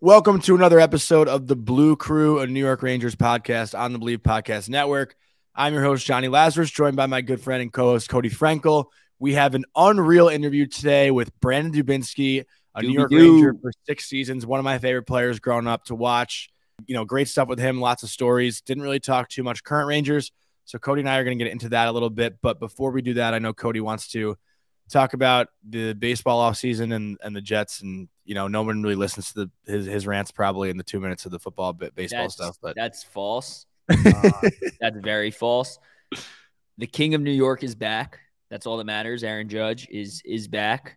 Welcome to another episode of the Blue Crew, a New York Rangers podcast on the Believe Podcast Network. I'm your host, Jonny Lazarus, joined by my good friend and co-host, Cody Frankel. We have an unreal interview today with Brandon Dubinsky, a New York Ranger for 6 seasons, one of my favorite players growing up to watch. You know, great stuff with him, lots of stories. Didn't really talk too much current Rangers, so Cody and I are going to get into that a little bit. But before we do that, I know Cody wants to talk about the baseball offseason and the Jets, and you know, no one really listens to his rants probably in the 2 minutes of the football baseball stuff. But that's false. That's very false. The King of New York is back. That's all that matters. Aaron Judge is back.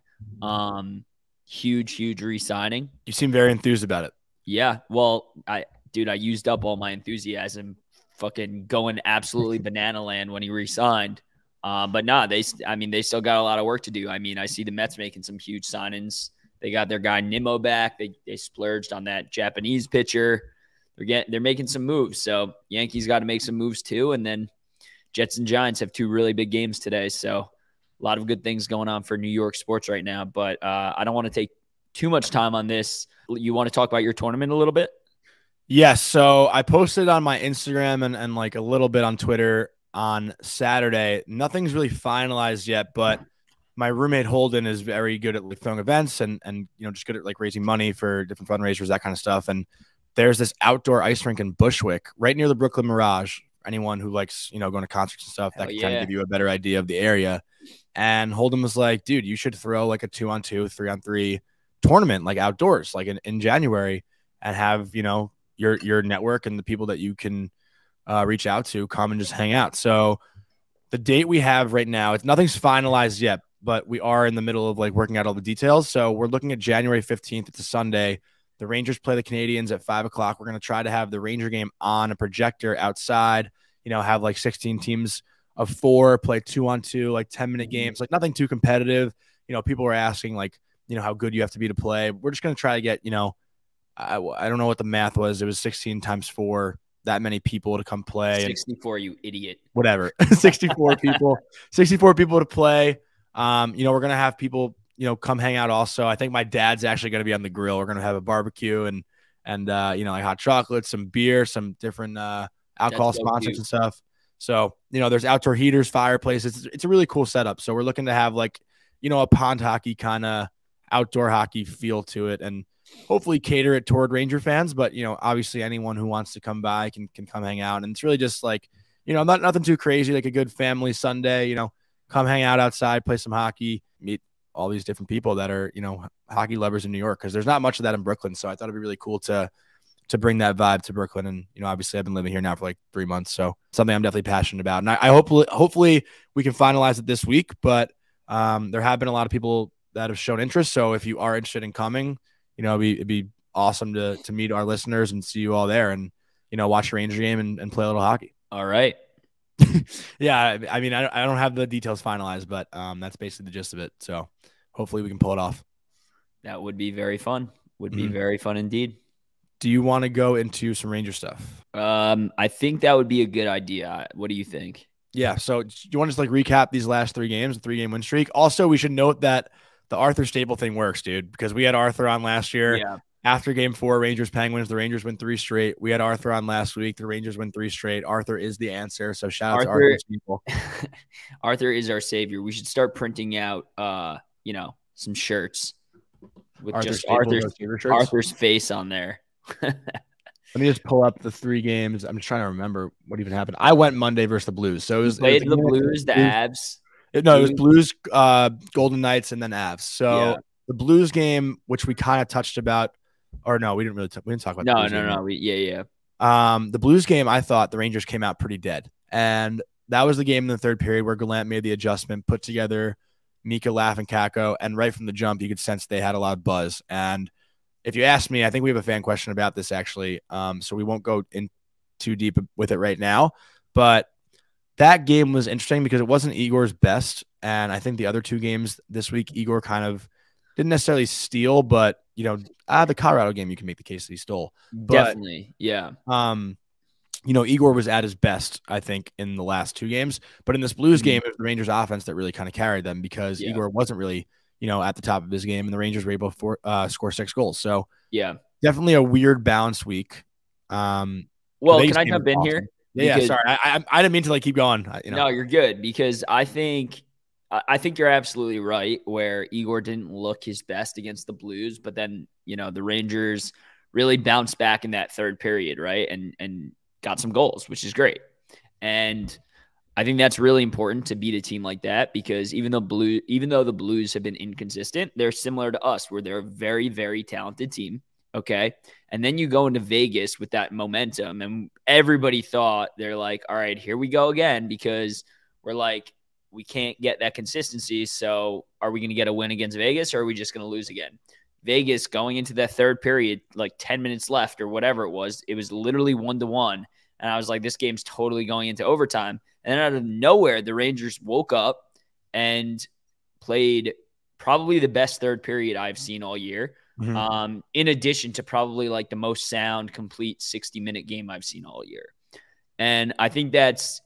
Huge re-signing. You seem very enthused about it. Yeah. Well, I used up all my enthusiasm, fucking going absolutely banana land when he re-signed. But nah, they still got a lot of work to do. I mean, I see the Mets making some huge signings. They got their guy Nimmo back. They splurged on that Japanese pitcher. They're making some moves. So Yankees got to make some moves too. And then Jets and Giants have 2 really big games today. So a lot of good things going on for New York sports right now. But I don't want to take too much time on this. You want to talk about your tournament a little bit? Yes. So I posted on my Instagram and like a little bit on Twitter on Saturday. Nothing's really finalized yet, but my roommate Holden is very good at like throwing events and you know, just good at like raising money for different fundraisers, that kind of stuff. And there's this outdoor ice rink in Bushwick right near the Brooklyn Mirage. Anyone who likes, you know, going to concerts and stuff, that can kind of give you a better idea of the area. And Holden was like, dude, you should throw like a 2-on-2, 3-on-3 tournament, like outdoors, like in January, and have, you know, your network and the people that you can reach out to come and just hang out. So the date we have right now, nothing's finalized yet, but we are in the middle of like working out all the details. So we're looking at January 15th. It's a Sunday. The Rangers play the Canadians at 5 o'clock. We're going to try to have the Ranger game on a projector outside, you know, have like 16 teams of 4 play 2-on-2, like 10-minute games, like nothing too competitive. You know, people were asking like, you know, how good you have to be to play. We're just going to try to get, you know, I don't know what the math was. It was 16 times 4, that many people to come play. 64, you idiot. Whatever. 64 people to play. You know, we're going to have people, you know, come hang out also. I think my dad's actually going to be on the grill. We're going to have a barbecue and you know, like hot chocolate, some beer, some different alcohol sponsors and stuff. So, you know, there's outdoor heaters, fireplaces. It's a really cool setup. So we're looking to have like, you know, a pond hockey kind of outdoor hockey feel to it and hopefully cater it toward Ranger fans. But, you know, obviously anyone who wants to come by can come hang out. And it's really just like, you know, nothing too crazy, like a good family Sunday, you know, come hang out outside, play some hockey, meet all these different people that are, you know, hockey lovers in New York, because there's not much of that in Brooklyn. So I thought it'd be really cool to bring that vibe to Brooklyn. And, you know, obviously I've been living here now for like 3 months. So something I'm definitely passionate about. And I hopefully we can finalize it this week, but there have been a lot of people that have shown interest. So if you are interested in coming, you know, it'd be awesome to meet our listeners and see you all there and, you know, watch a Ranger game and play a little hockey. All right. Yeah. I mean, I don't have the details finalized, but that's basically the gist of it. So hopefully we can pull it off. That would be very fun. Be very fun indeed. Do you want to go into some Ranger stuff? I think that would be a good idea. What do you think? Yeah. So do you want to just like recap these last 3 games, the 3-game win streak? Also, we should note that the Arthur Stable thing works, dude, because we had Arthur on last year. Yeah. After game 4, Rangers Penguins, the Rangers win 3 straight. We had Arthur on last week. The Rangers win 3 straight. Arthur is the answer. So shout out to Arthur's people. Arthur is our savior. We should start printing out, you know, some shirts with just Arthur's face on there. Let me just pull up the 3 games. I'm just trying to remember what even happened. I went Monday versus the Blues. So it was the Blues, the Avs. No, it was Blues, Golden Knights, and then Avs. So the Blues game, which we kind of touched about, or no, we didn't talk about. No. The Blues game, I thought the Rangers came out pretty dead, and that was the game in the 3rd period where Gallant made the adjustment, put together Mika, Laff, and Kakko, and right from the jump, you could sense they had a lot of buzz. And if you ask me, I think we have a fan question about this actually, so we won't go in too deep with it right now, but that game was interesting because it wasn't Igor's best. And I think the other 2 games this week, Igor kind of didn't necessarily steal, but, you know, the Colorado game, you can make the case that he stole. Definitely. Yeah. You know, Igor was at his best, I think, in the last 2 games. But in this Blues game, it was the Rangers offense that really kind of carried them because Igor wasn't really, you know, at the top of his game, and the Rangers were able to score 6 goals. So, yeah, definitely a weird bounce week. Well, can I jump in awesome. here? Yeah, sorry. I didn't mean to keep going. No, you're good, because I think you're absolutely right where Igor didn't look his best against the Blues, but then, the Rangers really bounced back in that third period, right? And got some goals, which is great. And I think that's really important to beat a team like that, because even though the Blues have been inconsistent, they're similar to us, where they're a very, very talented team. Okay. And then you go into Vegas with that momentum, and everybody thought, they're like, all right, here we go again, because we're like, we can't get that consistency. So are we going to get a win against Vegas, or are we just going to lose again? Vegas, going into that third period, like 10 minutes left or whatever it was literally 1-1. And I was like, this game's totally going into overtime. And then out of nowhere, the Rangers woke up and played probably the best third period I've seen all year. Mm-hmm. In addition to probably like the most sound, complete 60-minute game I've seen all year. And I think that's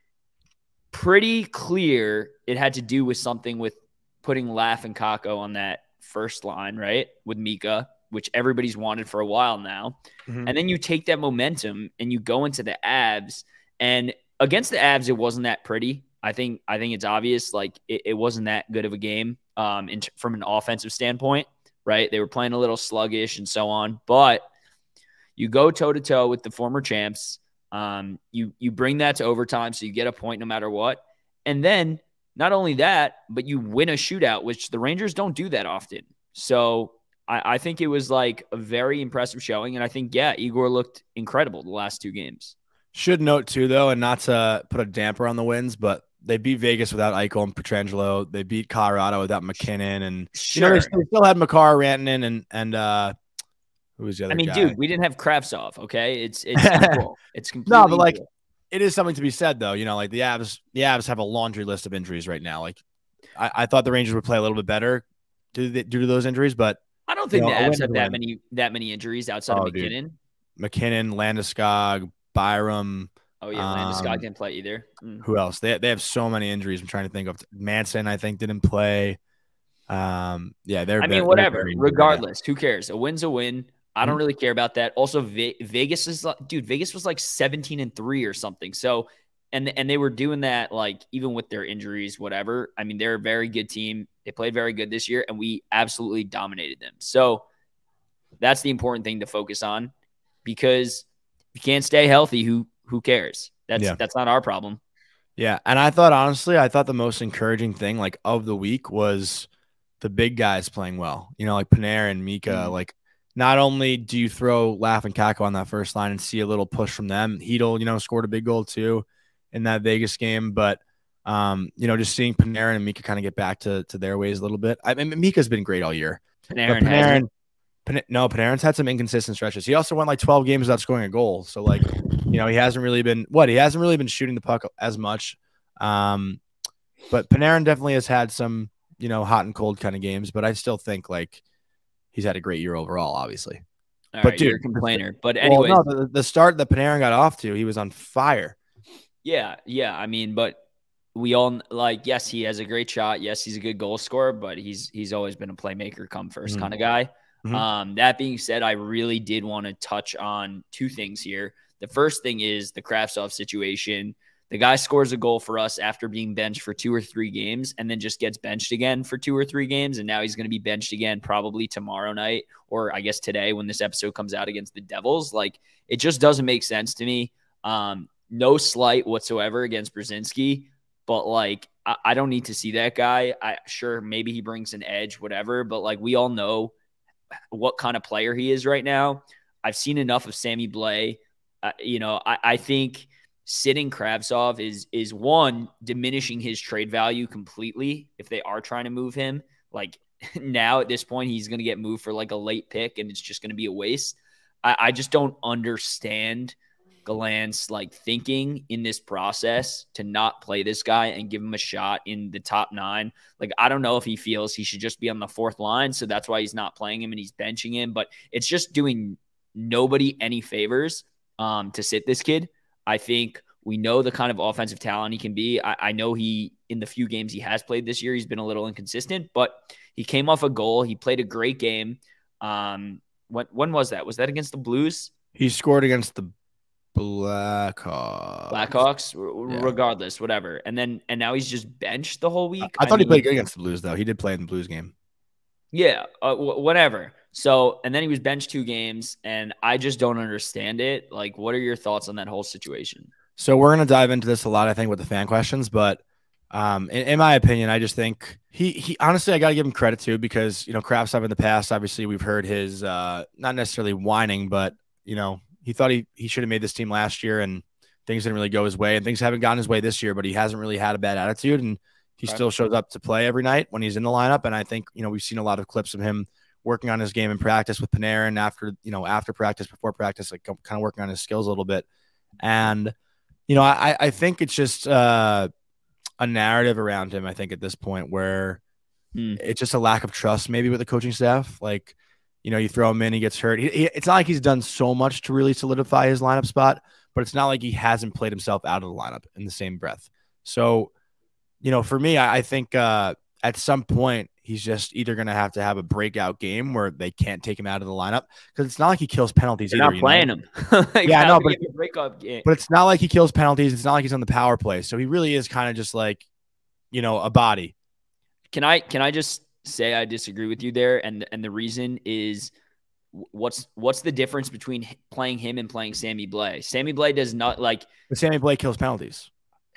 pretty clear. It had to do with something with putting Laff and Kakko on that first line, right? With Mika, which everybody's wanted for a while now. Mm-hmm. And then you take that momentum and you go into the Avs, and against the Avs, it wasn't that pretty. I think it's obvious. Like it wasn't that good of a game from an offensive standpoint, right? They were playing a little sluggish and so on, but you go toe to toe with the former champs. You bring that to overtime, so you get a point no matter what. And then not only that, but you win a shootout, which the Rangers don't do that often. So I think it was like a very impressive showing. And I think, Igor looked incredible the last two games. Should note too, though, and not to put a damper on the wins, but they beat Vegas without Eichel and Pietrangelo. They beat Colorado without McKinnon, and they still had Makar, Rantanen, and who was the other guy? Dude, we didn't have Kravtsov. Okay, it's equal. It's completely no, but like it is something to be said, though. Like the Avs have a laundry list of injuries right now. Like I thought the Rangers would play a little bit better due to those injuries, but I don't think the Avs have that many injuries outside of McKinnon. Dude. McKinnon, Landeskog, Byram. Oh yeah, Landeskog didn't play either. Who else? They have so many injuries. I'm trying to think of. Manson, I think, didn't play. Whatever. Regardless, who cares? A win's a win. I don't really care about that. Also, Vegas is Vegas was like 17-3 or something. So, and they were doing that like even with their injuries, whatever. I mean, they're a very good team. They played very good this year, and we absolutely dominated them. So that's the important thing to focus on, because if you can't stay healthy, who cares? That's not our problem. Yeah, and I thought the most encouraging thing like of the week was the big guys playing well. Like Panarin and Mika. Mm-hmm. Like not only do you throw Laff and Kakko on that first line and see a little push from them, Hedl, scored a big goal too in that Vegas game, but just seeing Panarin and Mika kind of get back to their ways a little bit. I mean, Mika's been great all year. Panarin's had some inconsistent stretches. He also went like 12 games without scoring a goal. So like, he hasn't really been shooting the puck as much. But Panarin definitely has had some, hot and cold kind of games, but I still think like he's had a great year overall, obviously. All right, you're a complainer. But anyway, the start that Panarin got off to, he was on fire. Yeah. I mean, but we all like, yes, he has a great shot. Yes, he's a good goal scorer, but he's always been a playmaker come first kind of guy. Mm-hmm. That being said, I really did want to touch on two things here. The first thing is the Kravtsov situation. The guy scores a goal for us after being benched for 2 or 3 games, and then just gets benched again for 2 or 3 games. And now he's going to be benched again probably tomorrow night, or I guess today when this episode comes out, against the Devils. Like, it just doesn't make sense to me. No slight whatsoever against Brzezinski, but like, I don't need to see that guy. Sure, maybe he brings an edge, whatever, but like, we all know what kind of player he is right now. I've seen enough of Sammy Blais. I think sitting Kravtsov is one, diminishing his trade value completely if they are trying to move him. Like now at this point, he's going to get moved for like a late pick, and it's just going to be a waste. I just don't understand Gallant's like thinking in this process to not play this guy and give him a shot in the top 9. Like, I don't know if he feels he should just be on the 4th line, so that's why he's not playing him and he's benching him, but it's just doing nobody any favors to sit this kid. I think we know the kind of offensive talent he can be. I know in the few games he has played this year, he's been a little inconsistent, but he came off a goal. He played a great game. When was that? Was that against the Blues? He scored against the Blackhawks. Blackhawks, Yeah. regardless, whatever. And now he's just benched the whole week. I thought he played good against the Blues, though. He did play in the Blues game. Yeah, whatever. So, and then he was benched 2 games, and I just don't understand it. Like, what are your thoughts on that whole situation? So we're going to dive into this a lot, I think, with the fan questions. But in my opinion, I just think he honestly, I got to give him credit too, because, Kravtsov in the past, obviously we've heard his not necessarily whining, but, he thought he should have made this team last year and things didn't really go his way, and things haven't gone his way this year, but he hasn't really had a bad attitude, and he still shows up to play every night when he's in the lineup. And I think, we've seen a lot of clips of him working on his game in practice with Panarin after practice, before practice, like kind of working on his skills a little bit. And, I think it's just a narrative around him, I think, at this point, where it's just a lack of trust maybe with the coaching staff. Like, you throw him in, he gets hurt. It's not like he's done so much to really solidify his lineup spot, but it's not like he hasn't played himself out of the lineup in the same breath. So, for me, I think at some point he's just either going to have a breakout game where they can't take him out of the lineup, because it's not like he kills penalties either. They're not playing him. Yeah, I know, but breakup game. But it's not like he kills penalties. It's not like he's on the power play. So he really is kind of just like, a body. Can I just say I disagree with you there? And the reason is, what's the difference between playing him and playing Sammy Blais? Sammy Blais does not like. But Sammy Blais kills penalties.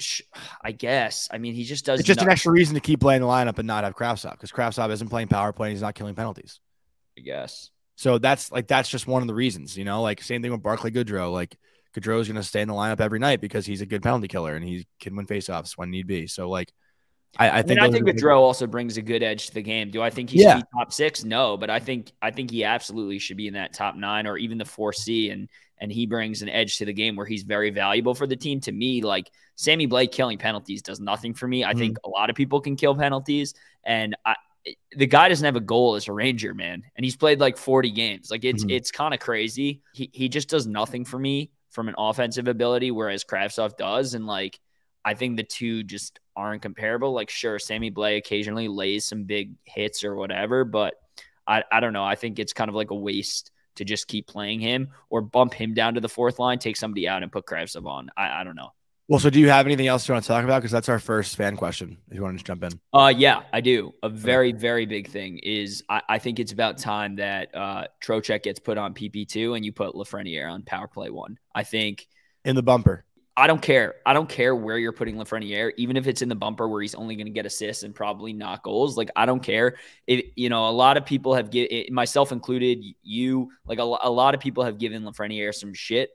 I guess. I mean, he just does. It's just an extra reason to keep playing the lineup and not have Kravtsov, because Kravtsov isn't playing power play and he's not killing penalties. I guess. So that's just one of the reasons, like same thing with Barclay Goodrow. Like, Goodrow is going to stay in the lineup every night because he's a good penalty killer and he can win faceoffs when need be. So like, I think Goodrow also brings a good edge to the game. Do I think he should be top 6? No, but I think he absolutely should be in that top 9 or even the 4C, and he brings an edge to the game where he's very valuable for the team. To me, like, Sammy Blais killing penalties does nothing for me. I think a lot of people can kill penalties, and the guy doesn't have a goal as a Ranger, man, and he's played like 40 games. Like, it's kind of crazy. He just does nothing for me from an offensive ability, whereas Kravtsov does, and like, I think the two just aren't comparable. Like, sure, Sammy Blais occasionally lays some big hits or whatever, but I don't know. I think it's kind of like a waste to just keep playing him or bump him down to the 4th line, take somebody out and put Kravtsov on. I don't know. Well, so do you have anything else you want to talk about? Because that's our first fan question, if you want to jump in. Yeah, I do. A very, very big thing is I think it's about time that Trocheck gets put on PP2 and you put Lafreniere on power play 1. I think in the bumper. I don't care. I don't care where you're putting Lafreniere, even if it's in the bumper where he's only going to get assists and probably not goals. Like, I don't care. A lot of people have given, myself included, like a lot of people have given Lafreniere some shit,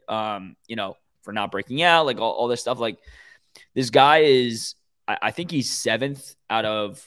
for not breaking out, like all this stuff. Like, this guy is, I think he's 7th out of,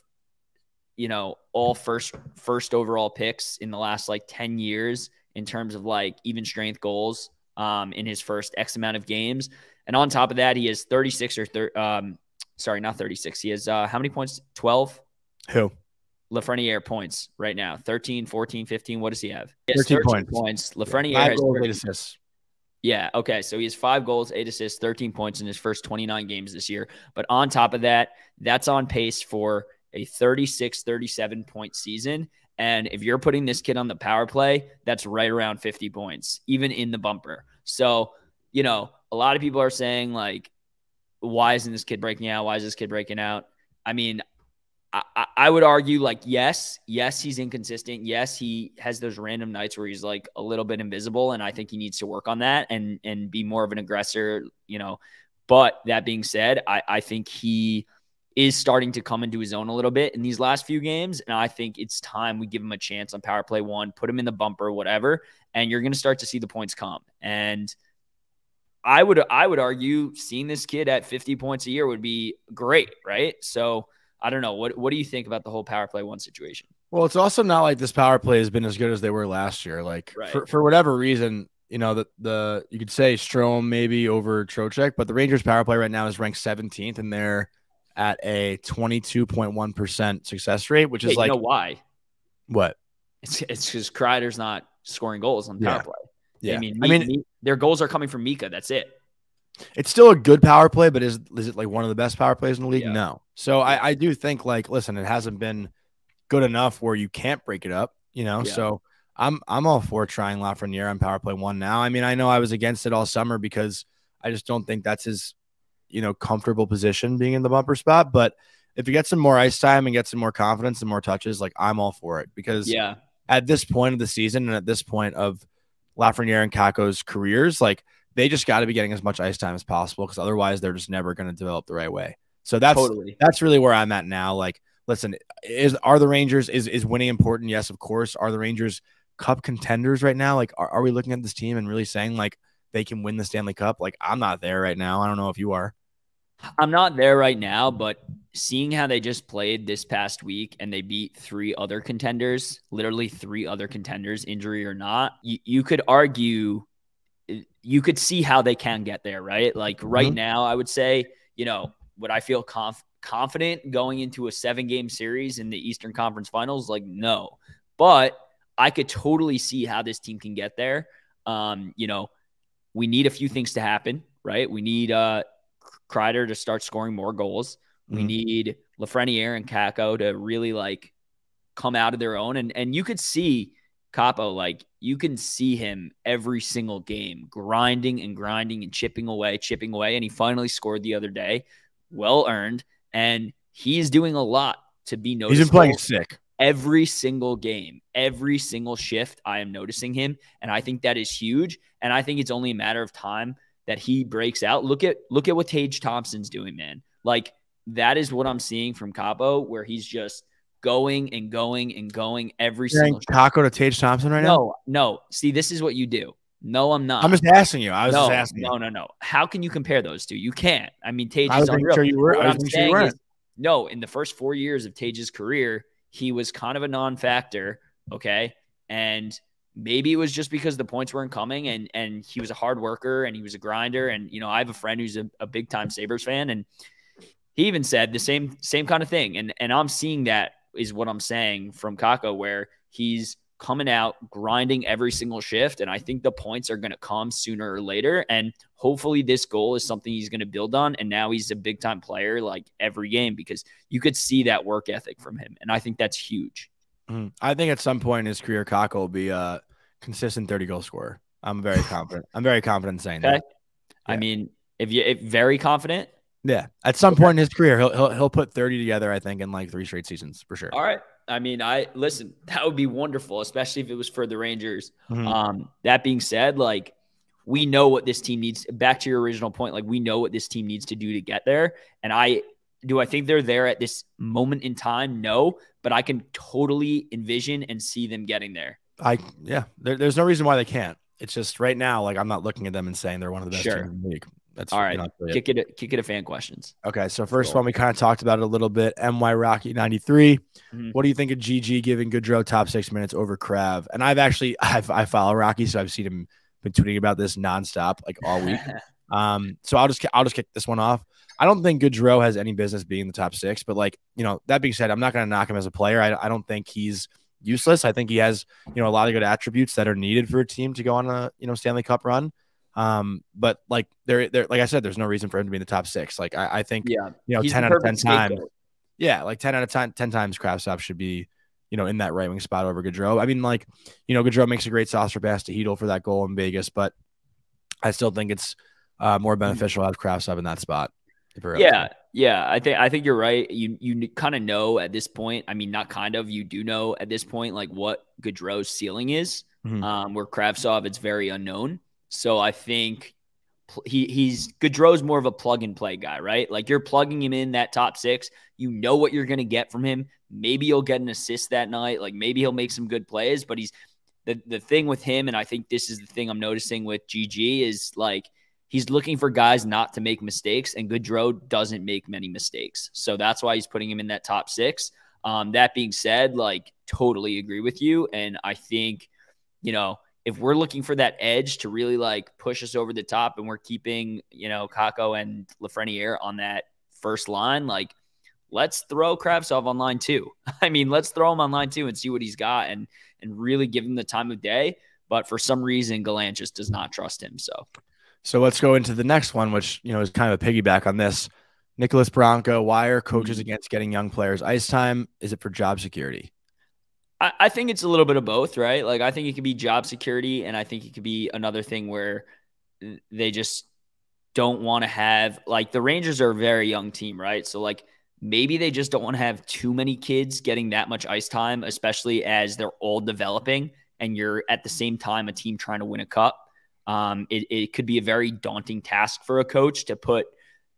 all first overall picks in the last like 10 years in terms of like even strength goals in his first X amount of games. And on top of that, he has 36 sorry, not 36. He has how many points? 12? Who? Lafreniere points right now. 13, 14, 15. What does he have? He has 13 points. Lafreniere has 8 assists. Yeah, okay. So he has 5 goals, 8 assists, 13 points in his first 29 games this year. But on top of that, that's on pace for a 36, 37-point season. And if you're putting this kid on the power play, that's right around 50 points, even in the bumper. So, a lot of people are saying, like, why isn't this kid breaking out? Why is this kid breaking out? I mean, I would argue, like, yes, he's inconsistent. Yes, he has those random nights where he's, like, a little bit invisible, and I think he needs to work on that and be more of an aggressor, But that being said, I think he is starting to come into his own a little bit in these last few games, and I think it's time we give him a chance on power play 1, put him in the bumper, whatever, and you're going to start to see the points come. And I would argue seeing this kid at 50 points a year would be great, right? So I don't know. What do you think about the whole power play 1 situation? Well, it's also not like this power play has been as good as they were last year. Like, right. for whatever reason, you could say Strome maybe over Trocheck, but the Rangers power play right now is ranked 17th, and they're at a 22.1% success rate, which is like, why? What? It's because Kreider's not scoring goals on power play. Yeah. I mean, their goals are coming from Mika. That's it. It's still a good power play, but is it like one of the best power plays in the league? Yeah. No. So I do think, like, listen, it hasn't been good enough where you can't break it up, Yeah. So I'm all for trying Lafreniere on power play 1 now. I mean, I know I was against it all summer because I just don't think that's his, comfortable position being in the bumper spot. But if he gets some more ice time and gets some more confidence and more touches, like I'm all for it because at this point of the season and at this point of Lafreniere and Kakko's careers, like they just got to be getting as much ice time as possible because otherwise they're just never going to develop the right way. So that's really where I'm at now. Like, listen, are the Rangers is winning important? Yes, of course. Are the Rangers Cup contenders right now? Like, are we looking at this team and really saying like they can win the Stanley Cup? Like, I'm not there right now. I don't know if you are. I'm not there right now, but seeing how they just played this past week and they beat 3 other contenders, literally 3 other contenders, injury or not, you could argue, you could see how they can get there, right? Like right now, I would say, would I feel confident going into a 7-game series in the Eastern Conference Finals? Like, no. But I could totally see how this team can get there. We need a few things to happen, right? We need Kreider to start scoring more goals. We need Lafreniere and Kakko to really like come out of their own. And you could see Kaapo, like you can see him every single game grinding and chipping away. And he finally scored the other day. Well earned. And he's doing a lot to be noticed. He's been playing sick. Every single game, every single shift, I am noticing him. And I think that is huge. And I think it's only a matter of time that he breaks out. Look at what Tage Thompson's doing, man. Like that is what I'm seeing from Kaapo, where he's just going every single Kakko to Tage Thompson right now? No. See, this is what you do. No, I'm not. I'm just asking you. I was just asking you. No. How can you compare those two? You can't. I mean, Tage is unreal. Sure you were. What I'm saying is, no, in the first 4 years of Tage's career, he was kind of a non-factor, okay? And maybe it was just because the points weren't coming and he was a hard worker and he was a grinder. And, I have a friend who's a big-time Sabres fan, and he even said the same kind of thing. And I'm seeing that is what I'm saying from Kakko, where he's coming out, grinding every single shift. And I think the points are going to come sooner or later. And hopefully this goal is something he's going to build on. And now he's a big time player, like every game, because you could see that work ethic from him. And I think that's huge. I think at some point in his career, Kakko will be a consistent 30-goal scorer. I'm very confident. I'm very confident in saying that. Yeah. I mean, if very confident. Yeah. At some point in his career, he'll put 30 together, I think, in like 3 straight seasons for sure. All right. I mean, listen, that would be wonderful, especially if it was for the Rangers. That being said, like we know what this team needs. Back to your original point, like we know what this team needs to do to get there. And I think they're there at this moment in time? No, but I can totally envision and see them getting there. There's no reason why they can't. It's just right now, like I'm not looking at them and saying they're one of the best teams in the league. That's all right. Kick it a fan questions. Okay, so first one we kind of talked about it a little bit. MY Rocky 93. What do you think of GG giving Gaudreau top 6 minutes over Krav? And I follow Rocky, so I've seen him been tweeting about this nonstop like all week. So I'll just kick this one off. I don't think Gaudreau has any business being in the top 6, but like that being said, I'm not going to knock him as a player. I don't think he's useless. I think he has a lot of good attributes that are needed for a team to go on a Stanley Cup run. But like there, like I said, there's no reason for him to be in the top 6. Like I think, 10 out of 10 times. Yeah. Like 10 out of 10 times Kravtsov should be, in that right wing spot over Gaudreau. I mean, like, Gaudreau makes a great saucer pass to Hedl for that goal in Vegas, but I still think it's more beneficial to have Kravtsov in that spot. Yeah. I think you're right. You kind of know at this point. I mean, not kind of. You do know at this point, like what Gaudreau's ceiling is. Where Kravtsov, it's very unknown. So I think he's Gaudreau's more of a plug and play guy, right? Like you're plugging him in that top 6. You know what you're going to get from him. Maybe he'll get an assist that night. Like maybe he'll make some good plays, but he's the thing with him. And I think this is the thing I'm noticing with GG is like, he's looking for guys not to make mistakes, and Gaudreau doesn't make many mistakes. So that's why he's putting him in that top 6. That being said, like totally agree with you. And I think, if we're looking for that edge to really like push us over the top and we're keeping, Kakko and Lafreniere on that first line, like let's throw Kravtsov on line 2. I mean, let's throw him on line 2 and see what he's got and really give him the time of day. But for some reason, Gallant just does not trust him. So let's go into the next one, which, is kind of a piggyback on this. Nicholas Bronco, why are coaches against getting young players ice time? Is it for job security? I think it's a little bit of both, right? Like, I think it could be job security, and I think it could be another thing where they just don't want to have, like, the Rangers are a very young team, right? So, like, maybe they just don't want to have too many kids getting that much ice time, especially as they're all developing and you're at the same time a team trying to win a cup. It could be a very daunting task for a coach to put,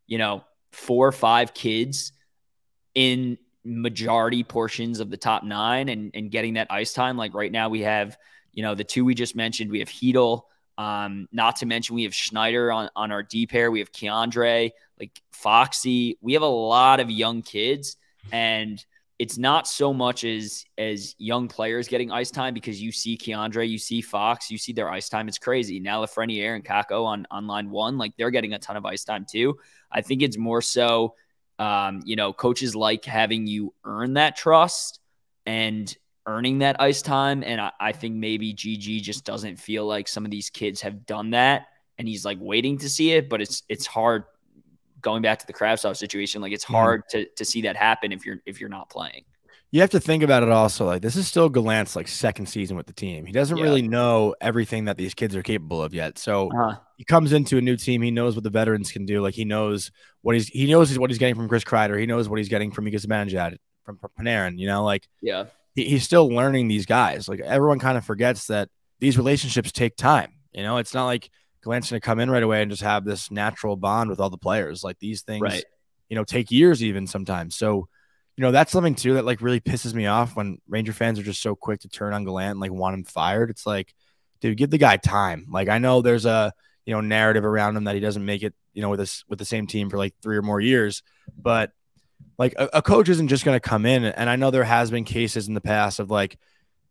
4 or 5 kids in majority portions of the top 9 and getting that ice time. Like right now we have, the 2 we just mentioned, we have Hedel, not to mention we have Schneider on our D pair. We have Keandre, like Foxy. We have a lot of young kids, and it's not so much as young players getting ice time, because you see Keandre, you see Fox, you see their ice time. It's crazy. Now Lafreniere and Kako on line 1, like they're getting a ton of ice time too. I think it's more so, coaches like having you earn that trust and earning that ice time. And I think maybe GG just doesn't feel like some of these kids have done that, and he's like waiting to see it. But it's hard, going back to the Kravtsov situation. Like, it's hard to see that happen if you're not playing. You have to think about it also. Like, this is still Gallant's like second season with the team. He doesn't really know everything that these kids are capable of yet. So he comes into a new team. He knows what the veterans can do. Like, he knows what he's getting from Chris Kreider. He knows what he's getting from Mika Zibanejad, from Panarin. He's still learning these guys. Like, everyone kind of forgets that these relationships take time. It's not like Gallant's going to come in right away and just have this natural bond with all the players. Like, these things, take years even sometimes. So, that's something too that like really pisses me off when Ranger fans are just so quick to turn on Gallant and like want him fired. It's like, dude, give the guy time. Like, I know there's a, narrative around him that he doesn't make it, with the same team for like 3 or more years, but like a coach isn't just going to come in. And I know there has been cases in the past of like,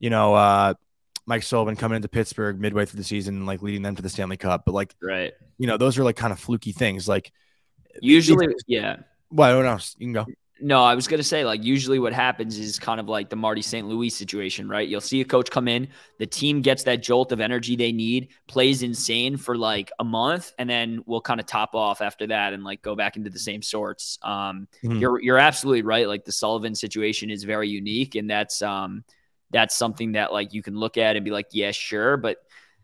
Mike Sullivan coming into Pittsburgh midway through the season and like leading them to the Stanley Cup. But like, those are like kind of fluky things. Like, usually, What else? You can go. No, I was going to say, like, usually what happens is kind of like the Marty St. Louis situation, right? You'll see a coach come in, the team gets that jolt of energy they need, plays insane for like a month, and then we'll kind of top off after that and like go back into the same sorts. You're absolutely right. Like, the Sullivan situation is very unique, and that's something that like you can look at and be like, yeah, sure. But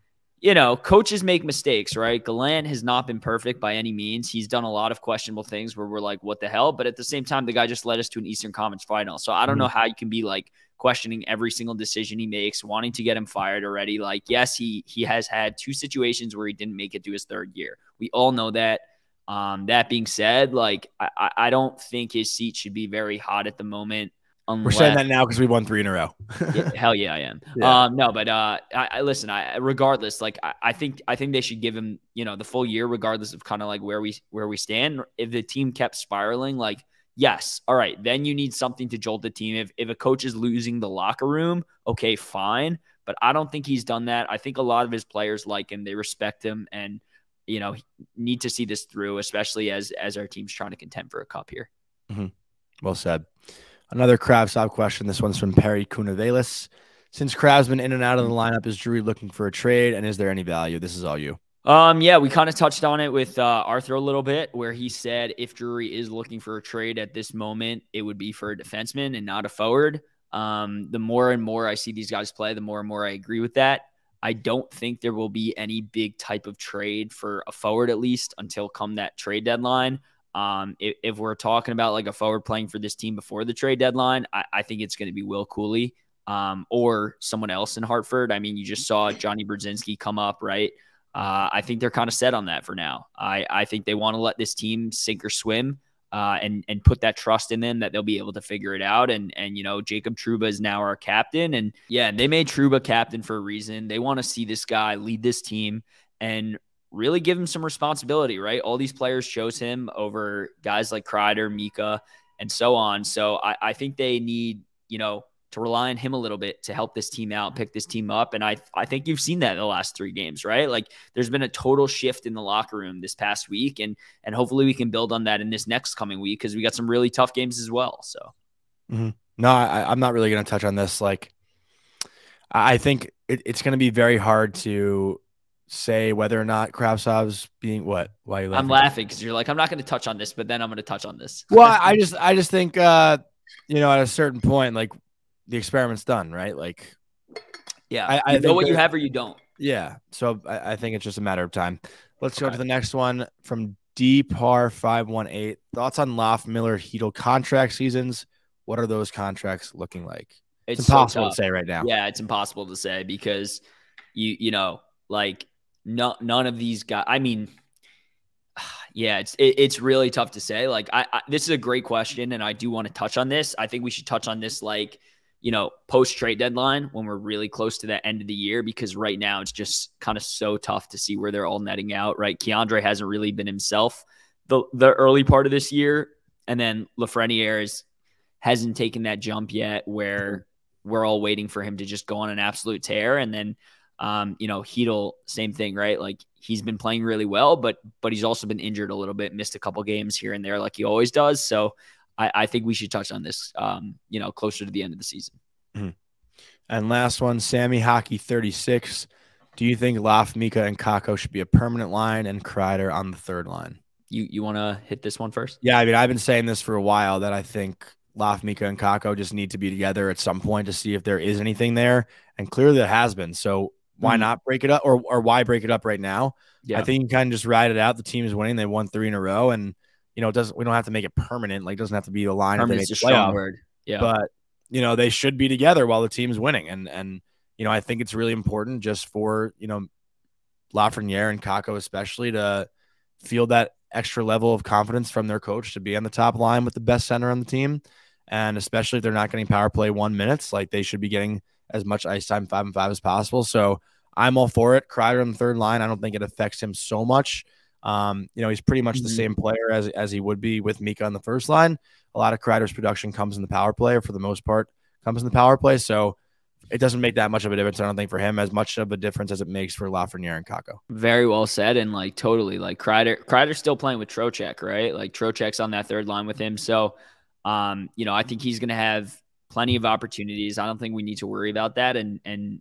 coaches make mistakes, right? Gallant has not been perfect by any means. He's done a lot of questionable things where we're like, what the hell? But at the same time, the guy just led us to an Eastern Conference final. So I don't know how you can be like questioning every single decision he makes, wanting to get him fired already. Like, yes, he has had 2 situations where he didn't make it to his 3rd year. We all know that. That being said, like, I don't think his seat should be very hot at the moment. We're saying that now because we won 3 in a row. Hell yeah, I am. No, but I listen. Regardless, like I think they should give him the full year, regardless of kind of like where we stand. If the team kept spiraling, like, yes, all right, then you need something to jolt the team. If a coach is losing the locker room, okay, fine. But I don't think he's done that. I think a lot of his players like him, they respect him, and need to see this through, especially as our team's trying to contend for a cup here. Well said. Another Kravtsov question. This one's from Perry Kunavelis. Since Krav's been in and out of the lineup, is Drury looking for a trade, and is there any value? This is all you. Yeah, we kind of touched on it with Arthur a little bit, where he said if Drury is looking for a trade at this moment, it would be for a defenseman and not a forward. The more and more I see these guys play, the more and more I agree with that. I don't think there will be any big type of trade for a forward, at least until come that trade deadline. If we're talking about like a forward playing for this team before the trade deadline, I think it's going to be Will Cooley, or someone else in Hartford. I mean, you just saw Jonny Brodzinski come up, right? I think they're kind of set on that for now. I think they want to let this team sink or swim, and put that trust in them that they'll be able to figure it out. And Jacob Trouba is now our captain, and yeah, they made Trouba captain for a reason. They want to see this guy lead this team and really give him some responsibility, right? All these players chose him over guys like Kreider, Mika, and so on. So I think they need, to rely on him a little bit to help this team out, pick this team up. And I think you've seen that in the last 3 games, right? Like, there's been a total shift in the locker room this past week, and hopefully we can build on that in this next coming week, because we got some really tough games as well. So, No, I'm not really going to touch on this. Like, I think it's going to be very hard to say whether or not Kravtsov's being what? Why are you laughing? I'm laughing because you're like, I'm not going to touch on this, but then I'm going to touch on this. Well, I just think, at a certain point, like, the experiment's done, right? Like, Yeah. I You know think what you have or you don't. yeah. So I think it's just a matter of time. Let's go to the next one from DPAR518. Thoughts on Loft Miller Heedle contract seasons? What are those contracts looking like? It's impossible to say right now. Yeah, it's impossible to say because you know, like none of these guys. I mean, yeah, it's really tough to say. Like, this is a great question, and I do want to touch on this. I think we should touch on this, like, you know, post trade deadline when we're really close to the end of the year, because right now it's just kind of so tough to see where they're all netting out. Right, Keandre hasn't really been himself the early part of this year, and then Lafreniere hasn't taken that jump yet where we're all waiting for him to just go on an absolute tear, and then. You know, Heedle, same thing, right? Like, he's been playing really well, but he's also been injured a little bit, missed a couple games here and there like he always does. So I think we should touch on this, you know, closer to the end of the season. Mm-hmm. And last one, Sammy Hockey 36. Do you think Loft, Mika, and Kako should be a permanent line and Kreider on the third line? You want to hit this one first? Yeah, I mean, I've been saying this for a while that I think Loft, Mika, and Kako just need to be together at some point to see if there is anything there. And clearly there has been. So why not break it up, or why break it up right now? Yeah. I think you kind of just ride it out. The team is winning. They won 3 in a row. And, you know, we don't have to make it permanent. Like, it doesn't have to be the line. Permanent's a strong word. Yeah. But, you know, they should be together while the team's winning. And, you know, I think it's really important just for, you know, Lafreniere and Kako especially to feel that extra level of confidence from their coach to be on the top line with the best center on the team. And especially if they're not getting power play 1 minutes, like, they should be getting as much ice time 5-on-5 as possible. So I'm all for it. Kreider on the third line, I don't think it affects him so much. You know, he's pretty much the same player as he would be with Mika on the first line. A lot of Kreider's production comes in the power play, or for the most part comes in the power play. So it doesn't make that much of a difference, I don't think, for him, as much of a difference as it makes for Lafreniere and Kako. Very well said. And, like, totally, like, Kreider's still playing with Trocheck, right? Like, Trocheck's on that third line with him. So, you know, I think he's going to have plenty of opportunities. I don't think we need to worry about that. And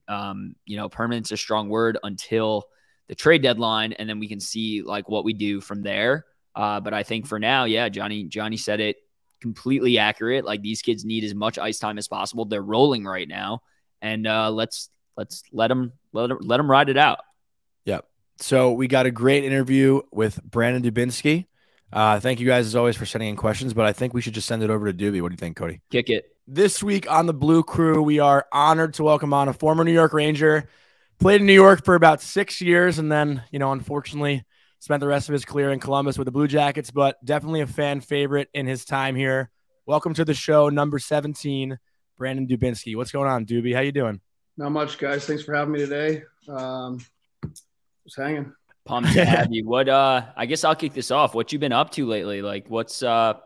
you know, permanent's a strong word until the trade deadline, and then we can see, like, what we do from there. But I think for now, yeah, Johnny said it completely accurate. Like, these kids need as much ice time as possible. They're rolling right now, and let's let them ride it out. Yep. So we got a great interview with Brandon Dubinsky. Thank you guys as always for sending in questions, but I think we should just send it over to Doobie. What do you think, Cody? Kick it. This week on the Blue Crew, we are honored to welcome on a former New York Ranger, played in New York for about 6 years, and then, you know, unfortunately spent the rest of his career in Columbus with the Blue Jackets, but definitely a fan favorite in his time here. Welcome to the show, number 17, Brandon Dubinsky. What's going on, Doobie? How you doing? Not much, guys. Thanks for having me today. Just hanging. Pumped to have you. What? I guess I'll kick this off. What you been up to lately? Like, what's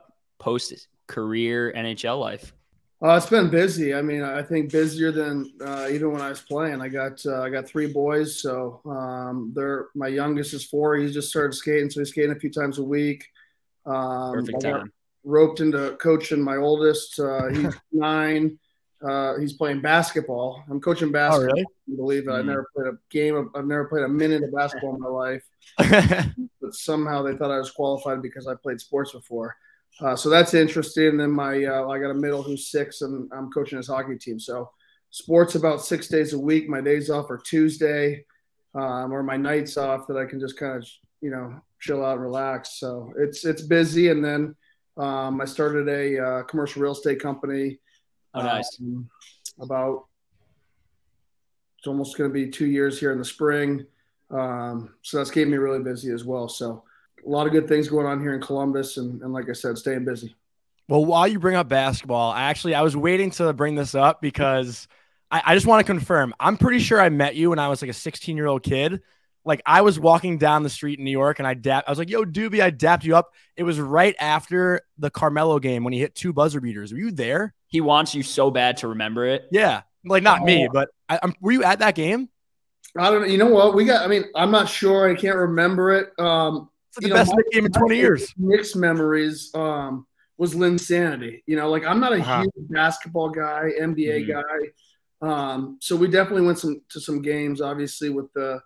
post-career NHL life? It's been busy. I mean, I think busier than even when I was playing. I got 3 boys, so my youngest is 4. He's just started skating, so he's skating a few times a week. Perfect time. Roped into coaching my oldest. He's 9. He's playing basketball. I'm coaching basketball. Oh, really? Can you believe it? I've never played a game. I've never played a minute of basketball in my life. But somehow they thought I was qualified because I played sports before. So that's interesting. And then I got a middle who's 6, and I'm coaching his hockey team. So sports about 6 days a week. My days off are Tuesday, or my nights off that I can just kind of, you know, chill out and relax. So it's busy. And then I started a commercial real estate company. Oh, nice. It's almost going to be 2 years here in the spring. So that's keeping me really busy as well. So a lot of good things going on here in Columbus, and like I said, staying busy. Well, while you bring up basketball, I was waiting to bring this up because I just want to confirm. I'm pretty sure I met you when I was like a 16-year-old kid. Like, I was walking down the street in New York, and I was like, yo, Doobie, I dapped you up. It was right after the Carmelo game when he hit 2 buzzer beaters. Were you there? He wants you so bad to remember it. Yeah. Like, not me, but were you at that game? I don't know. You know what? I'm not sure. I can't remember it. It's the best game in 20 years. Mixed memories was Linsanity. You know, like, I'm not a huge basketball guy, NBA guy. So we definitely went to some games, obviously, with the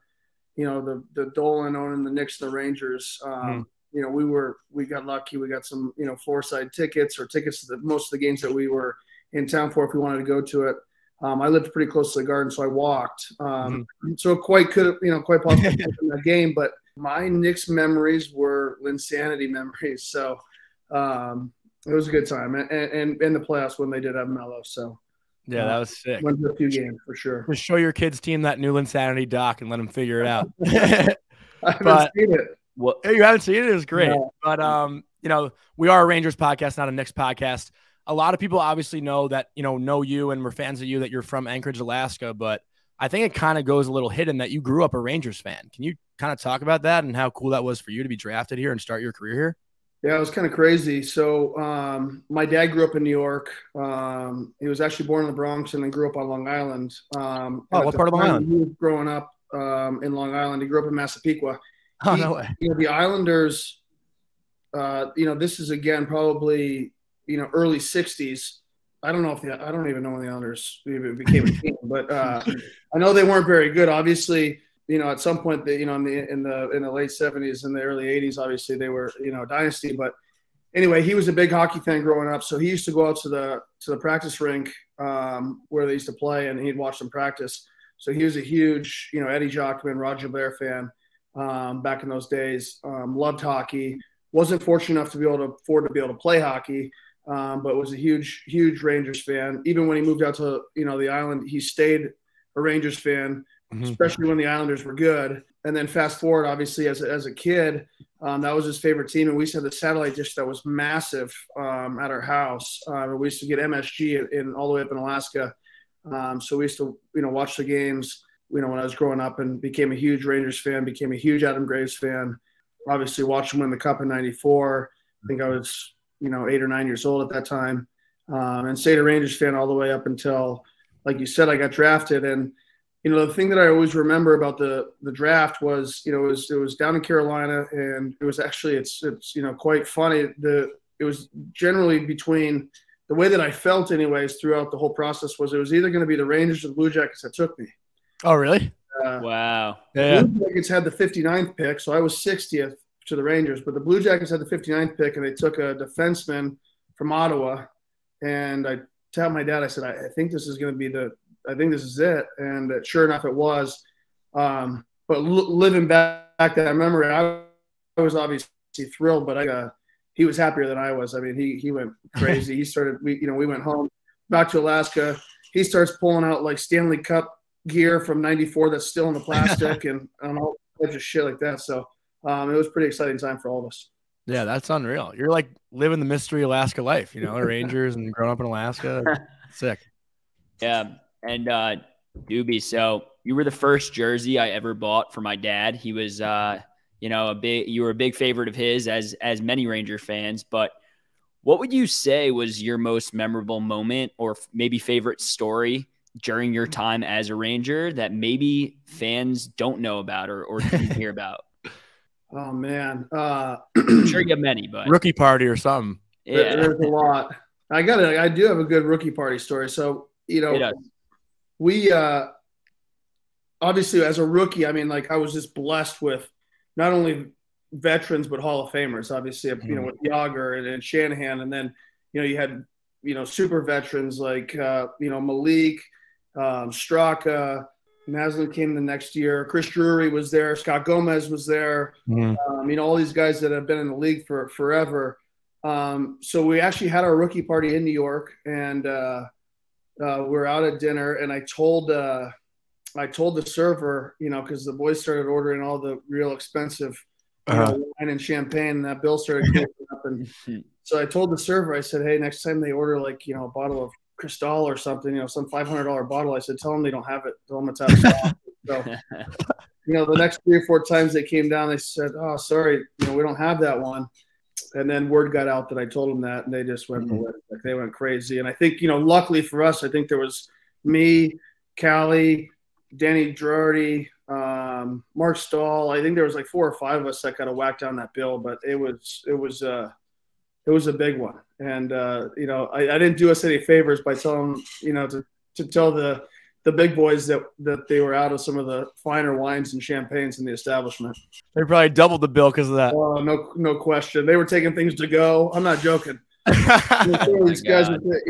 Dolan owning the Knicks and the Rangers. You know, we got lucky. We got some, you know, 4-side tickets or tickets to most of the games that we were in town for if we wanted to go to it. I lived pretty close to the Garden, so I walked. So quite possibly in that game. But my Knicks memories were Linsanity memories. So it was a good time, and in the playoffs when they did have Melo. So yeah, that was sick. Went to a few games for sure. Just show your kids' team that new Linsanity doc and let them figure it out. I haven't seen it. Well, you haven't seen it? It was great. No. But we are a Rangers podcast, not a Knicks podcast. A lot of people obviously know that, know you and we're fans of you, that you're from Anchorage, Alaska, but I think it kind of goes a little hidden that you grew up a Rangers fan. Can you kind of talk about that and how cool that was for you to be drafted here and start your career here? Yeah, it was kind of crazy. So my dad grew up in New York. He was actually born in the Bronx and then grew up on Long Island. What part of Long Island? He was growing up in Long Island. He grew up in Massapequa. Oh, no way. The Islanders, this is, again, probably, early 60s. I don't even know when the Islanders even became a team, but I know they weren't very good. Obviously, at some point, in the late 70s and the early 80s, obviously they were, a dynasty. But anyway, he was a big hockey fan growing up, so he used to go out to the practice rink where they used to play, and he'd watch them practice. So he was a huge, Eddie Jockman, Roger Blair fan back in those days. Loved hockey. Wasn't fortunate enough to be able to afford to be able to play hockey, but was a huge, huge Rangers fan. Even when he moved out to the island, he stayed a Rangers fan. Especially when the Islanders were good. And then fast forward, obviously, as a kid, that was his favorite team. And we used to have the satellite dish that was massive at our house. We used to get MSG in all the way up in Alaska. So we used to, watch the games, when I was growing up, and became a huge Rangers fan, became a huge Adam Graves fan. Obviously, watched him win the Cup in '94. I think I was, 8 or 9 years old at that time. And stayed a Rangers fan all the way up until, like you said, I got drafted. And the thing that I always remember about the draft was, it was down in Carolina, and it was actually, it's quite funny. It was generally between the way that I felt anyways throughout the whole process was it was either going to be the Rangers or the Blue Jackets that took me. Oh, really? Wow. Yeah. The Blue Jackets had the 59th pick, so I was 60th to the Rangers, but the Blue Jackets had the 59th pick, and they took a defenseman from Ottawa. And I tell my dad, I said, I think this is going to be I think this is it. And sure enough, it was. But living back that memory, I was obviously thrilled, but he was happier than I was. I mean, he went crazy. He started, we went home back to Alaska. He starts pulling out like Stanley Cup gear from '94 that's still in the plastic and all types of shit like that. So it was a pretty exciting time for all of us. Yeah, that's unreal. You're like living the mystery Alaska life, Rangers and growing up in Alaska. Sick. Yeah. And Doobie, so you were the first jersey I ever bought for my dad. He was, you were a big favorite of his, as many Ranger fans. But what would you say was your most memorable moment, or maybe favorite story during your time as a Ranger that maybe fans don't know about or didn't hear about? Oh man, I'm sure you have many, but rookie party or something. Yeah, there's a lot. I do have a good rookie party story. So we obviously as a rookie, I mean, like I was just blessed with not only veterans but Hall of Famers. Obviously, with Yager and Shanahan, and then you had super veterans like Malik, Straka. Naslin came the next year. Chris Drury was there. Scott Gomez was there. All these guys that have been in the league for forever. So we actually had our rookie party in New York, and we're out at dinner, and I told the server, because the boys started ordering all the real expensive wine and champagne, and that bill started going up. And so I told the server, I said, hey, next time they order a bottle of Cristal or something, some $500 bottle, I said, tell them they don't have it. Tell them it's out of stock. So, the next 3 or 4 times they came down, they said, oh, sorry, we don't have that one. And then word got out that I told them that, and they just went ballistic. They went crazy. And I think, luckily for us, I think there was me, Callie, Danny Girardi, Mark Stahl. I think there was like 4 or 5 of us that got to whack down that bill, but it was a big one. And, I didn't do us any favors by telling them, to tell the big boys that they were out of some of the finer wines and champagnes in the establishment. They probably doubled the bill because of that. Oh, no question. They were taking things to go. I'm not joking. These guys,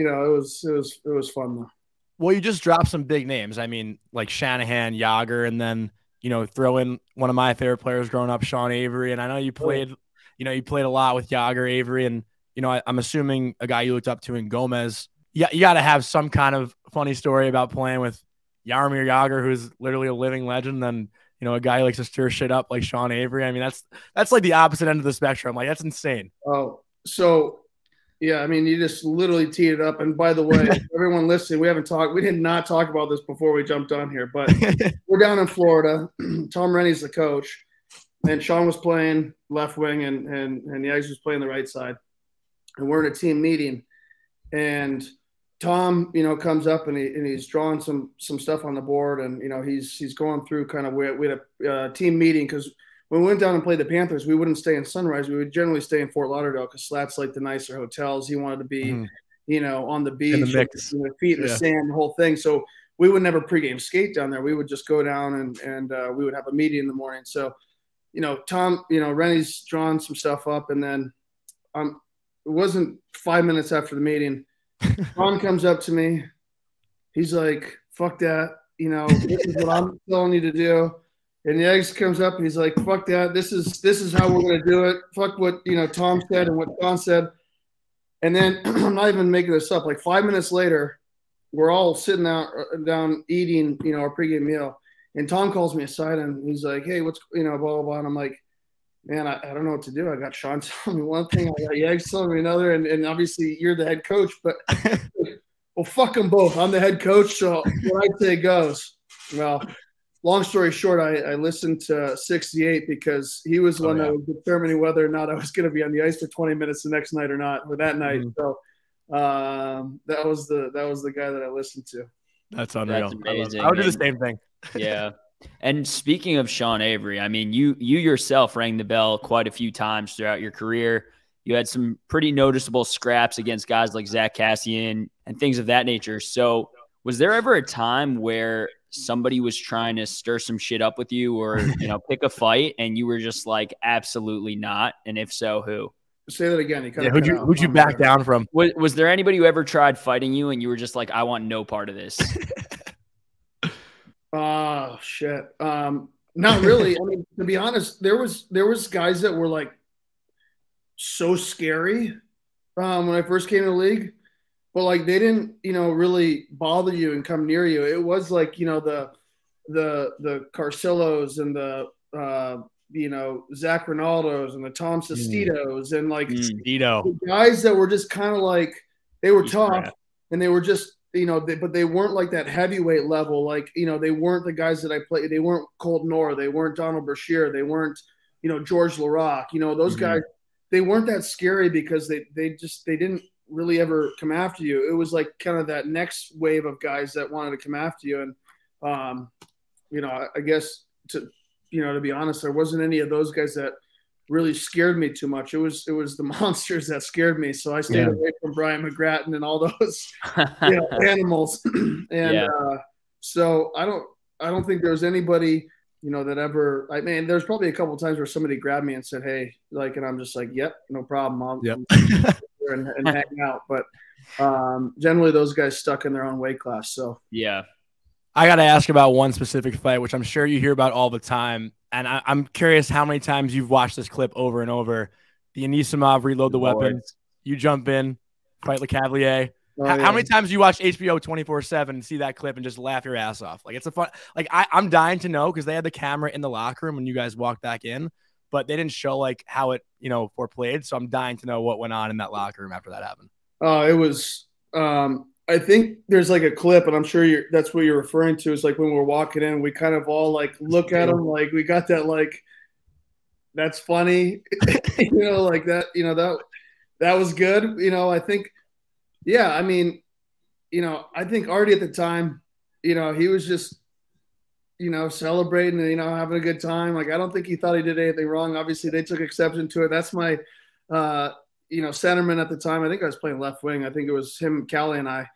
it was fun though. Well, you just dropped some big names. I mean, like Shanahan, Yager, and then throw in one of my favorite players growing up, Sean Avery. And I know you played, you played a lot with Yager, Avery, and I'm assuming a guy you looked up to in Gomez. Yeah, you got to have some kind of funny story about playing with Jaromir Jagr, who's literally a living legend, and a guy who likes to stir shit up like Sean Avery. I mean, that's like the opposite end of the spectrum. Like, that's insane. Oh, so yeah, I mean, you just literally teed it up. And by the way, everyone listening, we did not talk about this before we jumped on here, but we're down in Florida. Tom Rennie's the coach, and Sean was playing left wing, and Yags was playing the right side. And we're in a team meeting, and Tom, comes up and he's drawing some stuff on the board, and he's going through kind of, we had a team meeting because when we went down and played the Panthers, we wouldn't stay in Sunrise. We would generally stay in Fort Lauderdale because Slat's like the nicer hotels. He wanted to be, on the beach, in the mix, feet in the sand, the whole thing. So we would never pregame skate down there. We would just go down and we would have a meeting in the morning. So, Tom, Rennie's drawing some stuff up, and then it wasn't 5 minutes after the meeting, Ron comes up to me. He's like, fuck that. This is what I'm telling you to do. And the Eggs comes up and he's like, fuck that. This is how we're going to do it. Fuck what, Tom said and what Don said. And then I'm not even making this up. Like 5 minutes later, we're all sitting down eating, our pregame meal. And Tom calls me aside and he's like, hey, what's, blah, blah, blah. And I'm like, man, I don't know what to do. I got Sean telling me one thing, I got Yags telling me another, and obviously you're the head coach, but well, fuck them both. I'm the head coach, so what I say goes. Well, long story short, I listened to 68 because he was the one that was determining whether or not I was going to be on the ice for 20 minutes the next night or not, or that night. So that was the guy that I listened to. That's unreal. That's amazing. I would do the same thing. Yeah. And speaking of Sean Avery, I mean, you yourself rang the bell quite a few times throughout your career. You had some pretty noticeable scraps against guys like Zach Cassian and things of that nature. So was there ever a time where somebody was trying to stir some shit up with you or, pick a fight and you were just like, absolutely not? And if so, who? Say that again. Who'd you back down from? Was there anybody who ever tried fighting you and you were just like, I want no part of this? Oh shit. Not really. I mean, to be honest, there was guys that were like so scary when I first came to the league, but like they didn't, really bother you and come near you. It was like, the Carcillos and the Zach Ronaldos and the Tom Sestitos and like the guys that were just kind of like they were tough and they were just but they weren't like that heavyweight level. Like, they weren't the guys that I played. They weren't Colt Nor. They weren't Donald Brashear. They weren't, George Larocque. Those guys, they weren't that scary because they didn't really ever come after you. It was like kind of that next wave of guys that wanted to come after you. And, I guess to be honest, there wasn't any of those guys that really scared me too much. It was the monsters that scared me. So I stayed away from Brian McGrattan and all those animals. And so I don't think there was anybody that ever. I mean, there's probably a couple of times where somebody grabbed me and said, "Hey," like, and I'm just like, "Yep, no problem. I'll and hang out." But generally, those guys stuck in their own weight class. So yeah. I got to ask about one specific fight, which I'm sure you hear about all the time. And I'm curious how many times you've watched this clip over and over. The Anisimov reload the weapon. You jump in, fight LeCavalier. How many times you watch HBO 24/7 and see that clip and just laugh your ass off? Like, it's a fun. Like, I'm dying to know because they had the camera in the locker room when you guys walked back in, but they didn't show like how it foreplayed. So I'm dying to know what went on in that locker room after that happened. It was. I think there's like a clip, and I'm sure that's what you're referring to. Is like when we're walking in, we kind of all like look at them, like we got that, like that's funny, like that, that was good. I think, yeah, I mean, I think Artie at the time, he was just, celebrating and having a good time. Like I don't think he thought he did anything wrong. Obviously, they took exception to it. That's my, centerman at the time. I think I was playing left wing. I think it was him, Callie, and I.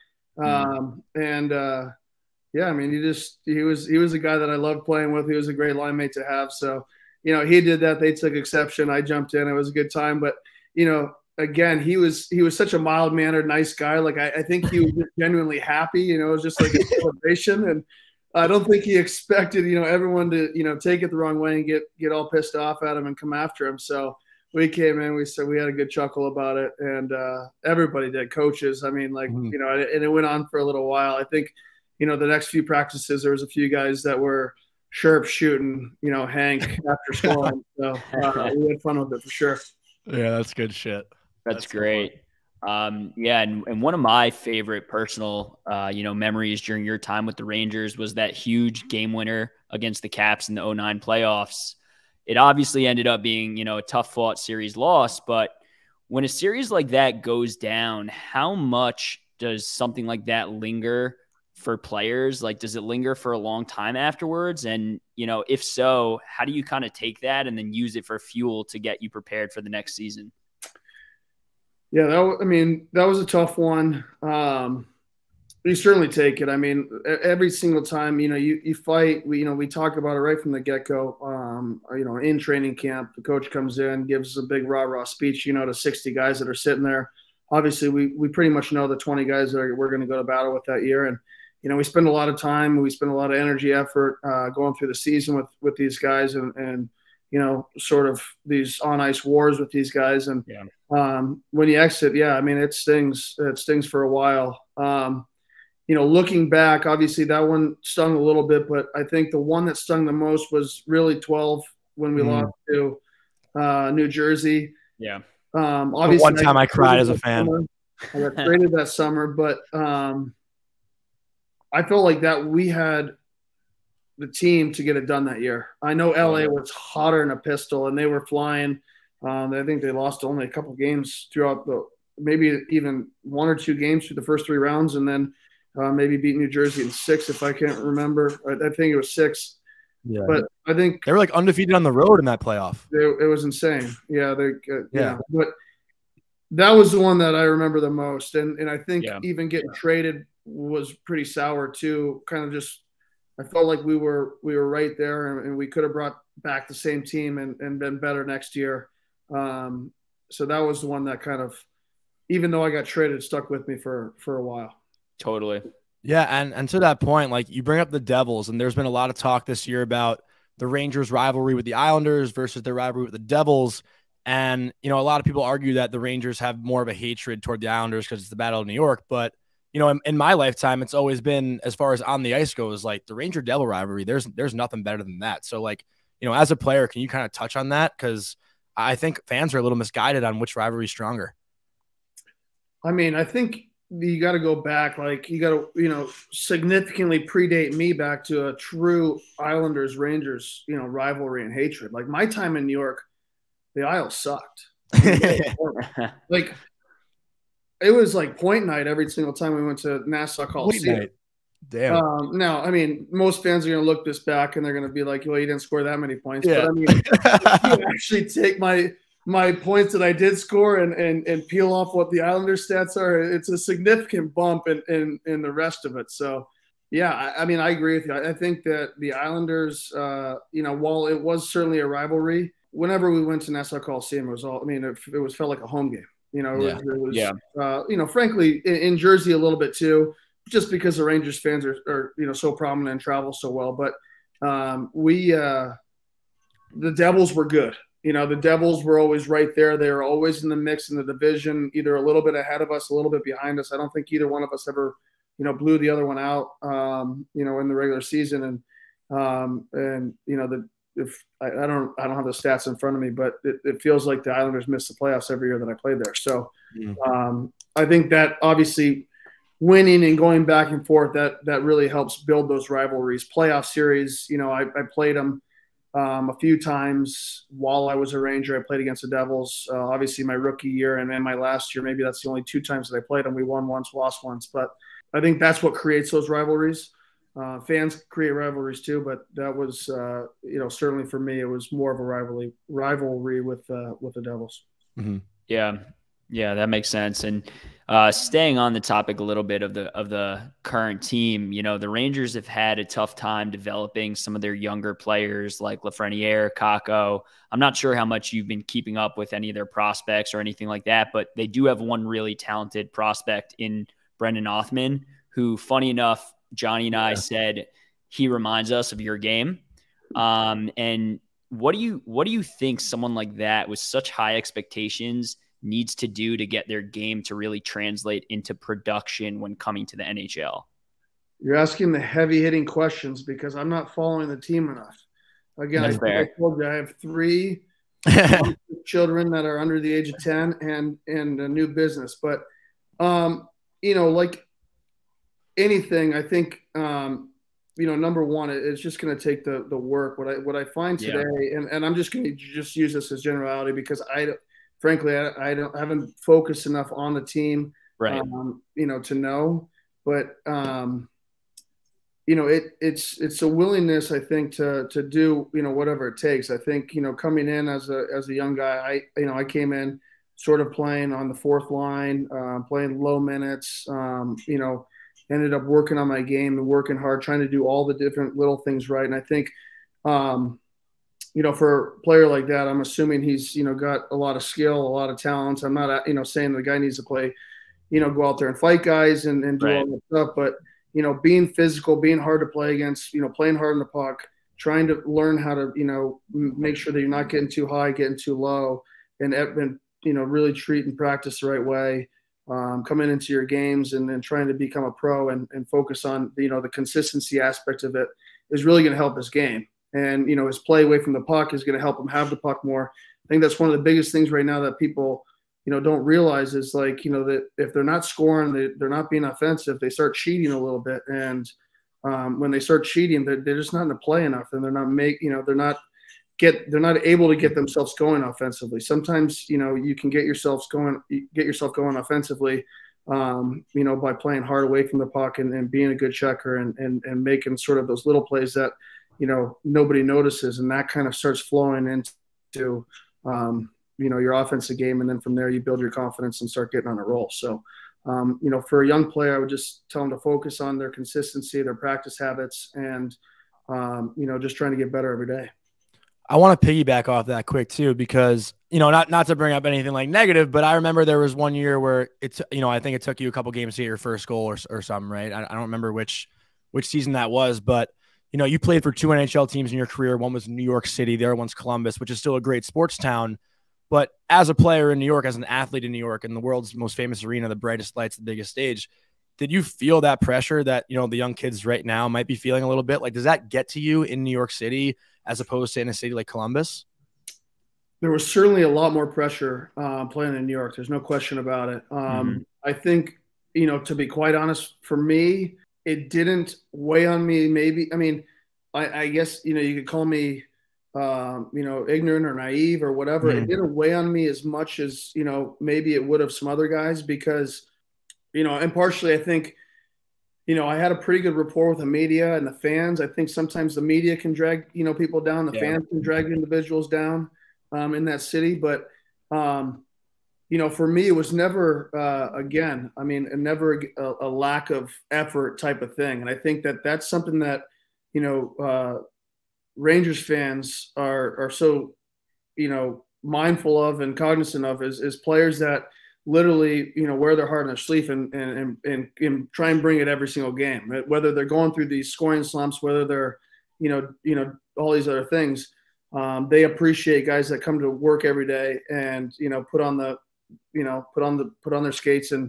Yeah, I mean, he was a guy that I loved playing with. He was a great line mate to have. So, he did that. They took exception. I jumped in. It was a good time. But, again, he was such a mild mannered, nice guy. Like I think he was just genuinely happy. You know, it was just like a celebration, and I don't think he expected everyone to take it the wrong way and get all pissed off at him and come after him. So we came in, we had a good chuckle about it, and everybody did. Coaches, I mean, like and it went on for a little while. I think the next few practices there was a few guys that were sharp shooting, Hank after scoring. So we had fun with it for sure. Yeah, that's good shit. That's great. Yeah, and one of my favorite personal, memories during your time with the Rangers was that huge game winner against the Caps in the 2009 playoffs. It obviously ended up being, a tough-fought series loss, but when a series like that goes down, how much does something like that linger for players? Like, does it linger for a long time afterwards? And, if so, how do you kind of take that and then use it for fuel to get you prepared for the next season? Yeah, that was a tough one. You certainly take it. I mean, every single time, you fight, we talk about it right from the get-go. In training camp, the coach comes in, gives a big rah-rah speech, to 60 guys that are sitting there. Obviously, we pretty much know the 20 guys that we're going to go to battle with that year. And, we spend a lot of time, we spend a lot of energy, effort going through the season with these guys and sort of these on-ice wars with these guys. And when you exit, it stings. It stings for a while. Looking back, obviously that one stung a little bit, but I think the one that stung the most was really 12 when we lost to New Jersey. Yeah. Obviously, one time I cried as a fan. I got traded that summer, but I felt like that we had the team to get it done that year. I know LA was hotter than a pistol, and they were flying. I think they lost only a couple games throughout maybe even one or two games through the first three rounds, and then maybe beat New Jersey in 6, if I can't remember. I think it was 6. Yeah. But I think they were like undefeated on the road in that playoff. It was insane. Yeah. But that was the one that I remember the most. And I think even getting traded was pretty sour too. Kind of just, I felt like we were right there, and we could have brought back the same team and been better next year. So that was the one that kind of, even though I got traded, stuck with me for a while. Totally. Yeah, and to that point, like you bring up the Devils, and there's been a lot of talk this year about the Rangers' rivalry with the Islanders versus their rivalry with the Devils. And, a lot of people argue that the Rangers have more of a hatred toward the Islanders because it's the Battle of New York. But, in my lifetime, it's always been, as far as on the ice goes, like the Ranger-Devil rivalry, there's nothing better than that. So, like, as a player, can you kind of touch on that? Because I think fans are a little misguided on which rivalry is stronger. I mean, I think you got to go back, like you got to, significantly predate me back to a true Islanders Rangers, rivalry and hatred. Like my time in New York, the Isles sucked. Like it was like point night every single time we went to Nassau Coliseum. Damn. Now, I mean, most fans are going to look this back and they're going to be like, well, you didn't score that many points. Yeah. But I mean, you actually take my points that I did score and peel off what the Islanders stats are, it's a significant bump in the rest of it. So, yeah, I mean, I agree with you. I think that the Islanders, while it was certainly a rivalry, whenever we went to Nassau Coliseum, it was all, I mean, it felt like a home game. Frankly, in Jersey a little bit too, just because the Rangers fans are so prominent and travel so well. But the Devils were good. The Devils were always right there. They were always in the mix in the division, either a little bit ahead of us, a little bit behind us. I don't think either one of us ever, blew the other one out, in the regular season. If I don't have the stats in front of me, but it feels like the Islanders missed the playoffs every year that I played there. So I think that obviously winning and going back and forth, that really helps build those rivalries. Playoff series, I played them a few times while I was a Ranger. I played against the Devils, obviously my rookie year and then my last year. Maybe that's the only 2 times that I played them. We won once, lost once. But I think that's what creates those rivalries. Fans create rivalries too, but that was, certainly for me, it was more of a rivalry with the Devils. Yeah. Yeah, that makes sense. And staying on the topic a little bit of the current team, the Rangers have had a tough time developing some of their younger players like Lafreniere, Kakko. I'm not sure how much you've been keeping up with any of their prospects or anything like that, but they do have one really talented prospect in Brendan Othman, who, funny enough, Jonny and I said he reminds us of your game. And what do you think someone like that with such high expectations needs to do to get their game to really translate into production when coming to the NHL? You're asking the heavy hitting questions because I'm not following the team enough. Again, I told you I have 3 children that are under the age of 10 and a new business. But, like anything, I think, number one, it's just going to take the work. What I find today, and I'm just going to just use this as generality because frankly, I haven't focused enough on the team, right? To know, but it's a willingness, I think, to do whatever it takes. I think coming in as a young guy, I came in sort of playing on the 4th line, playing low minutes, ended up working on my game and working hard, trying to do all the different little things right. And I think for a player like that, I'm assuming he's, got a lot of skill, a lot of talents. I'm not, saying the guy needs to play, go out there and fight guys and do all that stuff. But, being physical, being hard to play against, playing hard in the puck, trying to learn how to, make sure that you're not getting too high, getting too low, and really treat and practice the right way, coming into your games and trying to become a pro and focus on, the consistency aspect of it is really going to help his game. And, his play away from the puck is going to help him have the puck more. I think that's one of the biggest things right now that people, don't realize is like, that if they're not scoring, they're not being offensive, they start cheating a little bit. And when they start cheating, they're just not in the play enough, and they're not able to get themselves going offensively. Sometimes, you can get yourself going offensively, by playing hard away from the puck and being a good checker and making sort of those little plays that, nobody notices, and that kind of starts flowing into, your offensive game. And then from there you build your confidence and start getting on a roll. So, for a young player, I would just tell them to focus on their consistency, their practice habits, and, just trying to get better every day. I want to piggyback off that quick too, because, not to bring up anything like negative, but I remember there was one year where it's, I think it took you a couple games to get your first goal or something, right? I don't remember which season that was, but you played for 2 NHL teams in your career. One was New York City, the other one's Columbus, which is still a great sports town. But as a player in New York, as an athlete in New York, in the world's most famous arena, the brightest lights, the biggest stage, did you feel that pressure that, the young kids right now might be feeling a little bit? Like, does that get to you in New York City as opposed to in a city like Columbus? There was certainly a lot more pressure playing in New York. There's no question about it. I think, to be quite honest, for me, it didn't weigh on me. Maybe, I guess, you could call me, ignorant or naive or whatever. It didn't weigh on me as much as, maybe it would have some other guys because, and partially I think, I had a pretty good rapport with the media and the fans. I think sometimes the media can drag, people down. The fans can drag individuals down in that city. But, for me, it was never, never a lack of effort type of thing. And I think that that's something that, Rangers fans are so, mindful of and cognizant of is players that literally, wear their heart on their sleeve and try and bring it every single game, whether they're going through these scoring slumps, whether they're, all these other things. They appreciate guys that come to work every day and, put on their skates and,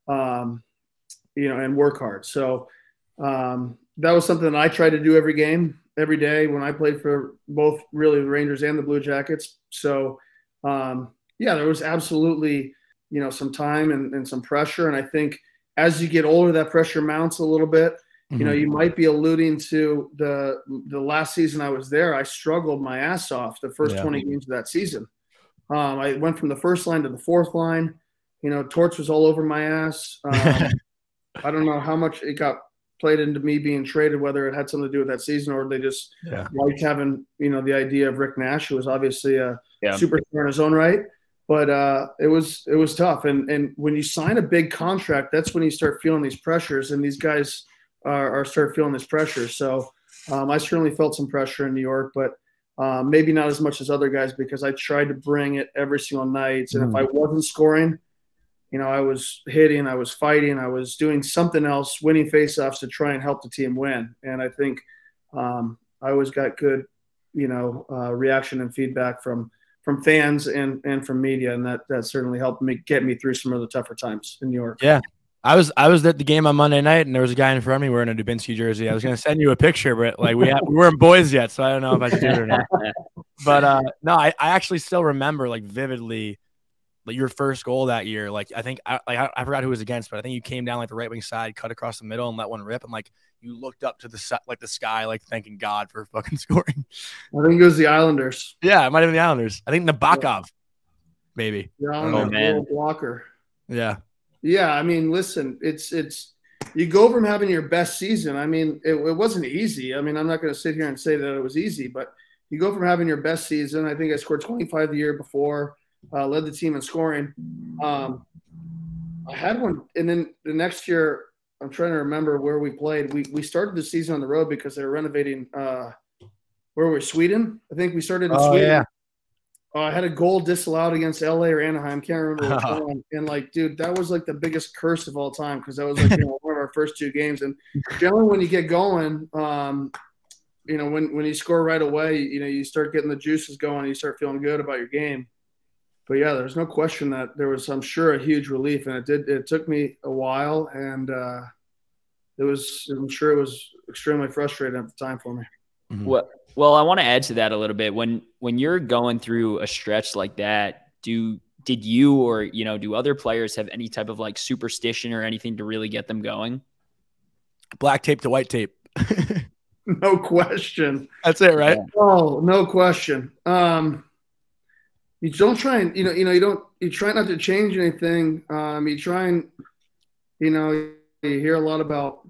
and work hard. So that was something that I tried to do every day when I played for both really the Rangers and the Blue Jackets. So, there was absolutely, some time and some pressure. And I think as you get older, that pressure mounts a little bit. You might be alluding to the last season I was there. I struggled my ass off the first 20 games of that season. I went from the first line to the fourth line. Torch was all over my ass. I don't know how much it got played into me being traded, whether it had something to do with that season or they just liked having, the idea of Rick Nash, who was obviously a superstar in his own right. But it was tough. And when you sign a big contract, that's when you start feeling these pressures, and these guys are start feeling this pressure. So I certainly felt some pressure in New York, but maybe not as much as other guys because I tried to bring it every single night. And if I wasn't scoring, I was hitting, I was fighting, I was doing something else, winning faceoffs to try and help the team win. And I think I always got good, reaction and feedback from fans and from media, and that certainly helped me get me through some of the tougher times in New York. Yeah. I was at the game on Monday night, and there was a guy in front of me wearing a Dubinsky jersey. I was going to send you a picture, but like we weren't boys yet, so I don't know if I should do it or not. But no, I actually still remember like vividly like your first goal that year. Like I think I forgot who was against, but I think you came down like the right wing side, cut across the middle, and let one rip, and like you looked up to the sky, like thanking God for fucking scoring. I think it was the Islanders. Yeah, it might have been the Islanders. I think Nabokov, maybe. The Islanders, man, blocker. Yeah. Yeah, I mean, listen, it's you go from having your best season. I mean, it wasn't easy. I mean, I'm not going to sit here and say that it was easy, but you go from having your best season. I think I scored 25 the year before, led the team in scoring. I had one, and then the next year, I'm trying to remember where we played. We started the season on the road because they were renovating. Where were we? Sweden? I think we started in Sweden. Yeah. I had a goal disallowed against LA or Anaheim. Can't remember which one. And like, dude, that was like the biggest curse of all time because that was like one of our first 2 games. And generally, when you get going, when you score right away, you start getting the juices going. And you start feeling good about your game. But yeah, there's no question that there was, I'm sure, a huge relief, and it took me a while, and I'm sure it was extremely frustrating at the time for me. Mm-hmm. Well, I want to add to that a little bit. When you're going through a stretch like that, did you or do other players have any type of like superstition or anything to really get them going? Black tape to white tape. No question. That's it, right? Oh, no question. You don't try and you try not to change anything. You try and you hear a lot about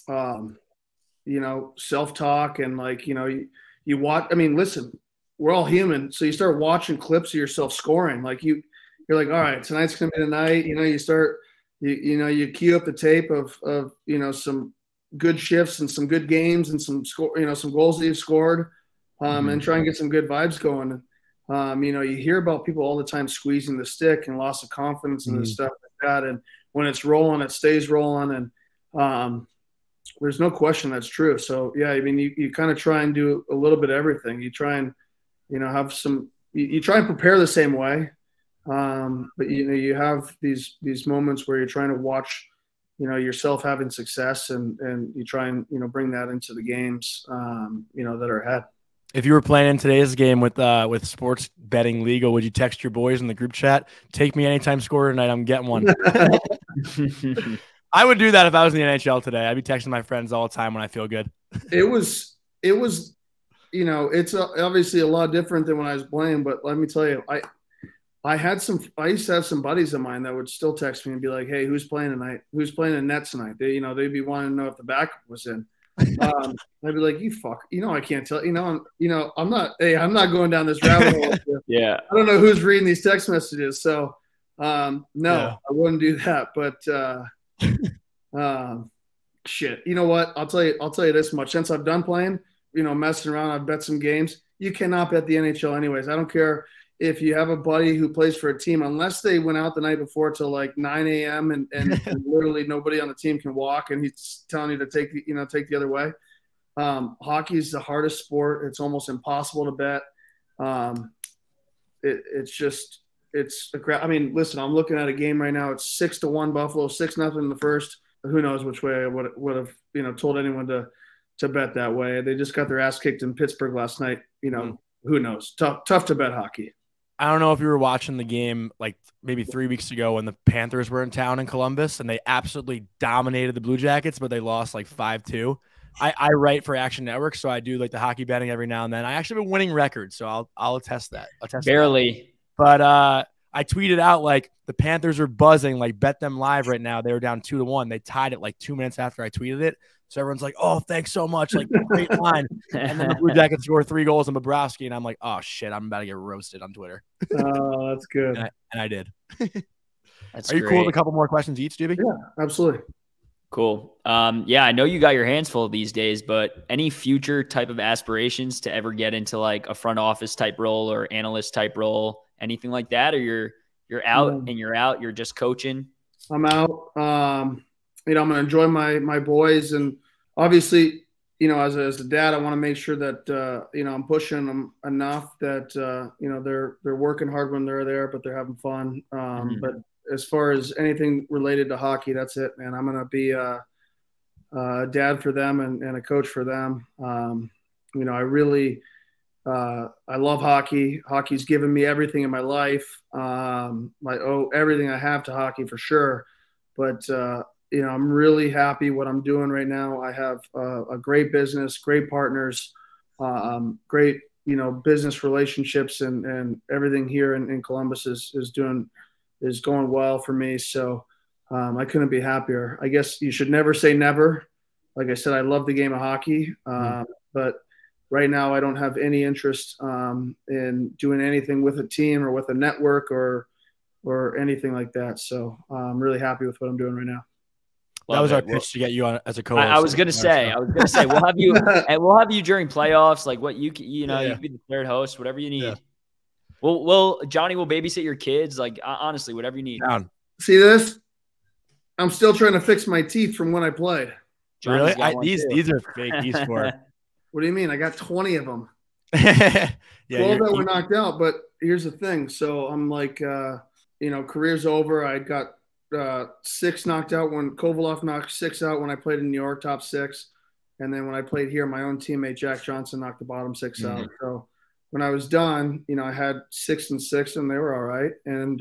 self-talk and like you watch. I mean, listen, we're all human, so you start watching clips of yourself scoring. Like you're like, all right, tonight's gonna be the night. You start you queue up the tape of some good shifts and some good games and some some goals that you've scored, and try and get some good vibes going. You hear about people all the time squeezing the stick and loss of confidence and stuff like that. And when it's rolling, it stays rolling. And there's no question that's true. So, yeah, I mean, you kind of try and do a little bit of everything. You try and, have some – you try and prepare the same way. But, you have these moments where you're trying to watch, yourself having success and you try and, bring that into the games, that are ahead. If you were playing in today's game with sports betting legal, would you text your boys in the group chat, take me anytime scorer tonight, I'm getting one? I would do that if I was in the NHL today. I'd be texting my friends all the time when I feel good. It was it's obviously a lot different than when I was playing, but let me tell you, I used to have some buddies of mine that would still text me and be like, hey, who's playing tonight? Who's playing in net tonight? They'd be wanting to know if the backup was in. I'd be like, you fuck, I can't tell, I'm not going down this rabbit hole. Yeah. I don't know who's reading these text messages. So, I wouldn't do that, but, shit, you know what? I'll tell you this much. Since I've done playing, messing around, I've bet some games. You cannot bet the NHL anyways. I don't care if you have a buddy who plays for a team, unless they went out the night before till like 9 a.m. and literally nobody on the team can walk and he's telling you to take the other way. Hockey is the hardest sport. It's almost impossible to bet. It's a crap. I mean, listen, I'm looking at a game right now. It's 6-1 Buffalo, 6-0 in the first. Who knows which way I would have told anyone to bet that way. They just got their ass kicked in Pittsburgh last night. Who knows? Tough to bet hockey. I don't know if you were watching the game like maybe 3 weeks ago when the Panthers were in town in Columbus and they absolutely dominated the Blue Jackets, but they lost like 5-2. I write for Action Network, so I do like the hockey betting every now and then. I actually have a winning record, so I'll attest that. Barely. But I tweeted out like the Panthers are buzzing, like bet them live right now. They were down 2-1. They tied it like 2 minutes after I tweeted it. So everyone's like, "Oh, thanks so much!" Like great line. And then the Blue Jackets score 3 goals in Bobrovsky, and I'm like, "Oh shit, I'm about to get roasted on Twitter." Oh, that's good. And I did. That's Are you great. cool with a couple more questions each, Duby? Yeah, absolutely. Cool. Yeah, I know you got your hands full these days, but any future type of aspirations to ever get into like a front office type role or analyst type role, anything like that? Or you're out and you're out, you're just coaching? I'm out. I'm going to enjoy my boys, and obviously, as a dad, I want to make sure that, I'm pushing them enough that, they're working hard when they're there, but they're having fun. But as far as anything related to hockey, that's it, man. I'm going to be a dad for them and a coach for them. I really, I love hockey. Hockey's given me everything in my life. I owe everything I have to hockey for sure. But, I'm really happy what I'm doing right now. I have a great business, great partners, great, business relationships, and everything here in Columbus is going well for me. So I couldn't be happier. I guess you should never say never. Like I said, I love the game of hockey, but right now I don't have any interest in doing anything with a team or with a network or anything like that. So I'm really happy with what I'm doing right now. That was our pitch to get you on as a co-host. I was gonna say we'll have you during playoffs. Like what you could be the third host, whatever you need. Yeah. Johnny will babysit your kids. Like honestly, whatever you need. Down. See this? I'm still trying to fix my teeth from when I played. Really? These are fake. These four. What do you mean? I got 20 of them. 12 that were knocked out. But here's the thing. So I'm like, career's over. I got 6 knocked out when Kovalov knocked 6 out when I played in New York, top 6. And then when I played here, my own teammate, Jack Johnson, knocked the bottom 6 out. So when I was done, I had 6 and 6 and they were all right. And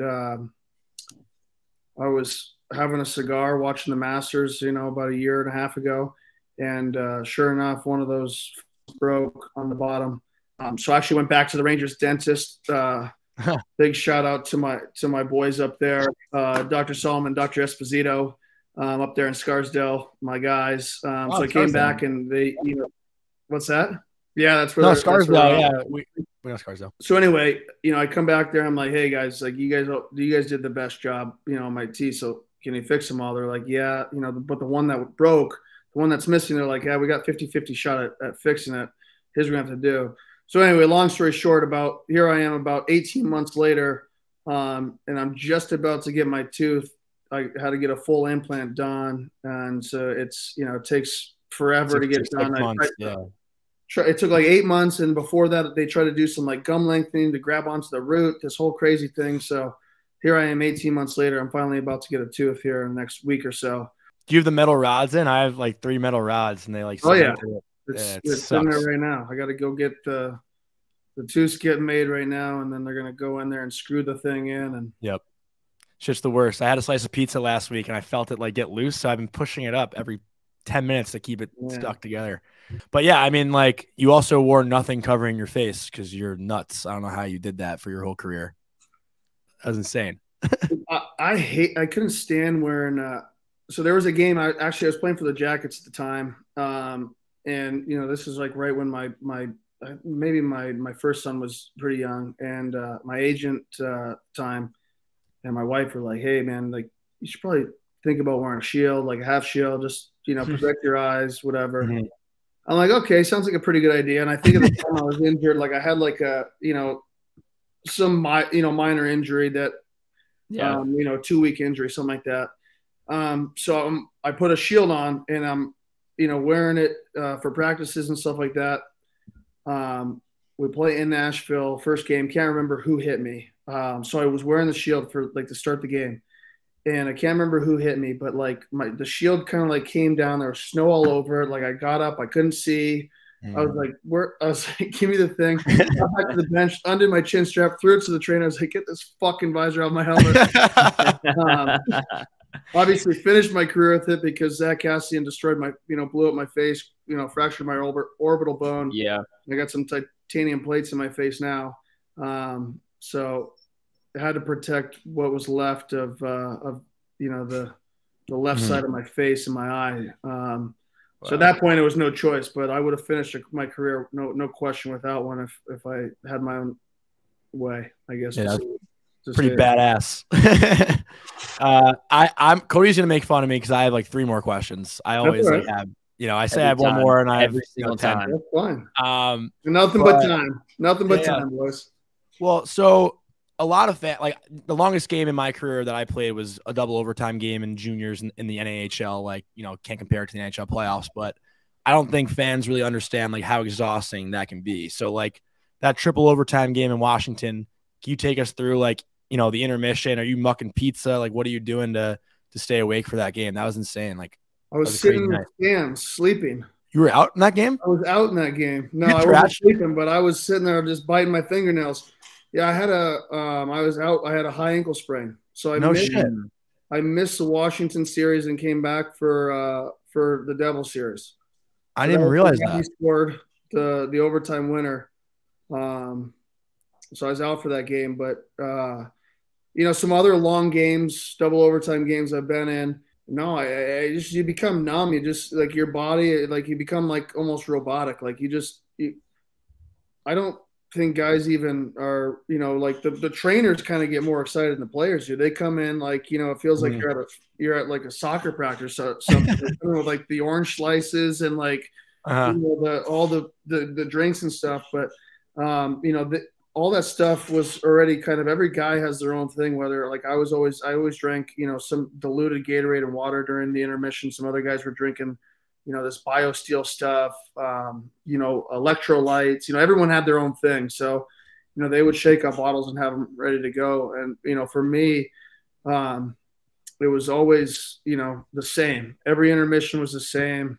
I was having a cigar watching the Masters, about a year and a half ago. And sure enough, one of those broke on the bottom. So I actually went back to the Rangers dentist. Big shout out to my boys up there, Dr. Solomon, Dr. Esposito, up there in Scarsdale, my guys. So I came back and they, what's that? Yeah, that's where. No, Scarsdale. Yeah, we know Scarsdale. So anyway, I come back there. I'm like, hey guys, like you guys did the best job, on my teeth. So can you fix them all? They're like, yeah, but the one that broke, the one that's missing, they're like, yeah, we got 50-50 shot at fixing it. Here's what we have to do. So anyway, long story short, here I am about 18 months later, and I'm just about to get my tooth. I had to get a full implant done, and so it's it takes forever to get done. It took like 8 months, and before that, they tried to do some like gum lengthening to grab onto the root. This whole crazy thing. So here I am, 18 months later. I'm finally about to get a tooth here in the next week or so. Do you have the metal rods in? I have like 3 metal rods, and they like. Oh yeah. It's in there right now. I got to go get the tooth's getting made right now, and then they're going to go in there and screw the thing in. And yep. It's just the worst. I had a slice of pizza last week, and I felt it like get loose, so I've been pushing it up every 10 minutes to keep it stuck together. But yeah, I mean, like you also wore nothing covering your face because you're nuts. I don't know how you did that for your whole career. That was insane. I couldn't stand wearing so there was a game I was playing for the Jackets at the time. And this is like right when my first son was pretty young, and my agent time and my wife were like, hey man, like you should probably think about wearing a shield, like a half shield, just protect your eyes, whatever. Mm-hmm. I'm like, okay, sounds like a pretty good idea. And I think at the time I was injured, like I had like a some minor injury that 2-week injury, something like that. So I put a shield on, and I'm wearing it for practices and stuff like that. We play in Nashville, first game. Can't remember who hit me. So I was wearing the shield for like to start the game, and I can't remember who hit me, but like the shield kind of like came down. There was snow all over it. Like I got up, I couldn't see. I was like, give me the thing. Got back to the bench, undid my chin strap, threw it to the trainer. I was like, get this fucking visor out of my helmet. Obviously finished my career with it because Zach Cassian destroyed my, blew up my face, fractured my orbital bone. Yeah. I got some titanium plates in my face now. So had to protect what was left of the left side of my face and my eye. So at that point, it was no choice. But I would have finished my career, no question, without one if I had my own way, I guess. Yeah, pretty badass. I'm Cody's gonna make fun of me because I have like 3 more questions. I always like have, I say I have one more and I have every single 10. time. That's fine. Nothing but time, boys. Well, so a lot of like the longest game in my career that I played was a double overtime game in juniors in the NAHL. Like, can't compare it to the NHL playoffs, but I don't think fans really understand like how exhausting that can be. So like that triple overtime game in Washington, can you take us through like, the intermission? Are you mucking pizza? Like, what are you doing to stay awake for that game? That was insane. Like, I was sitting in the stands sleeping. You were out in that game? I was out in that game. No, I wasn't sleeping, but I was sitting there just biting my fingernails. Yeah, I had I was out. I had a high ankle sprain, so I missed the Washington series and came back for the Devil series. I didn't realize that. He scored the overtime winner. So I was out for that game, but some other long games, double overtime games I've been in. No, you become numb. You just like your body, like you become like almost robotic. Like I don't think guys even are, like the trainers kind of get more excited than the players do. They come in like, it feels like you're at like a soccer practice or something with like the orange slices and like, all the drinks and stuff. But, all that stuff was already kind of, every guy has their own thing, whether like I always drank, some diluted Gatorade and water during the intermission. Some other guys were drinking, this BioSteel stuff, electrolytes, everyone had their own thing. So, they would shake up bottles and have them ready to go. And, for me, it was always, the same. Every intermission was the same.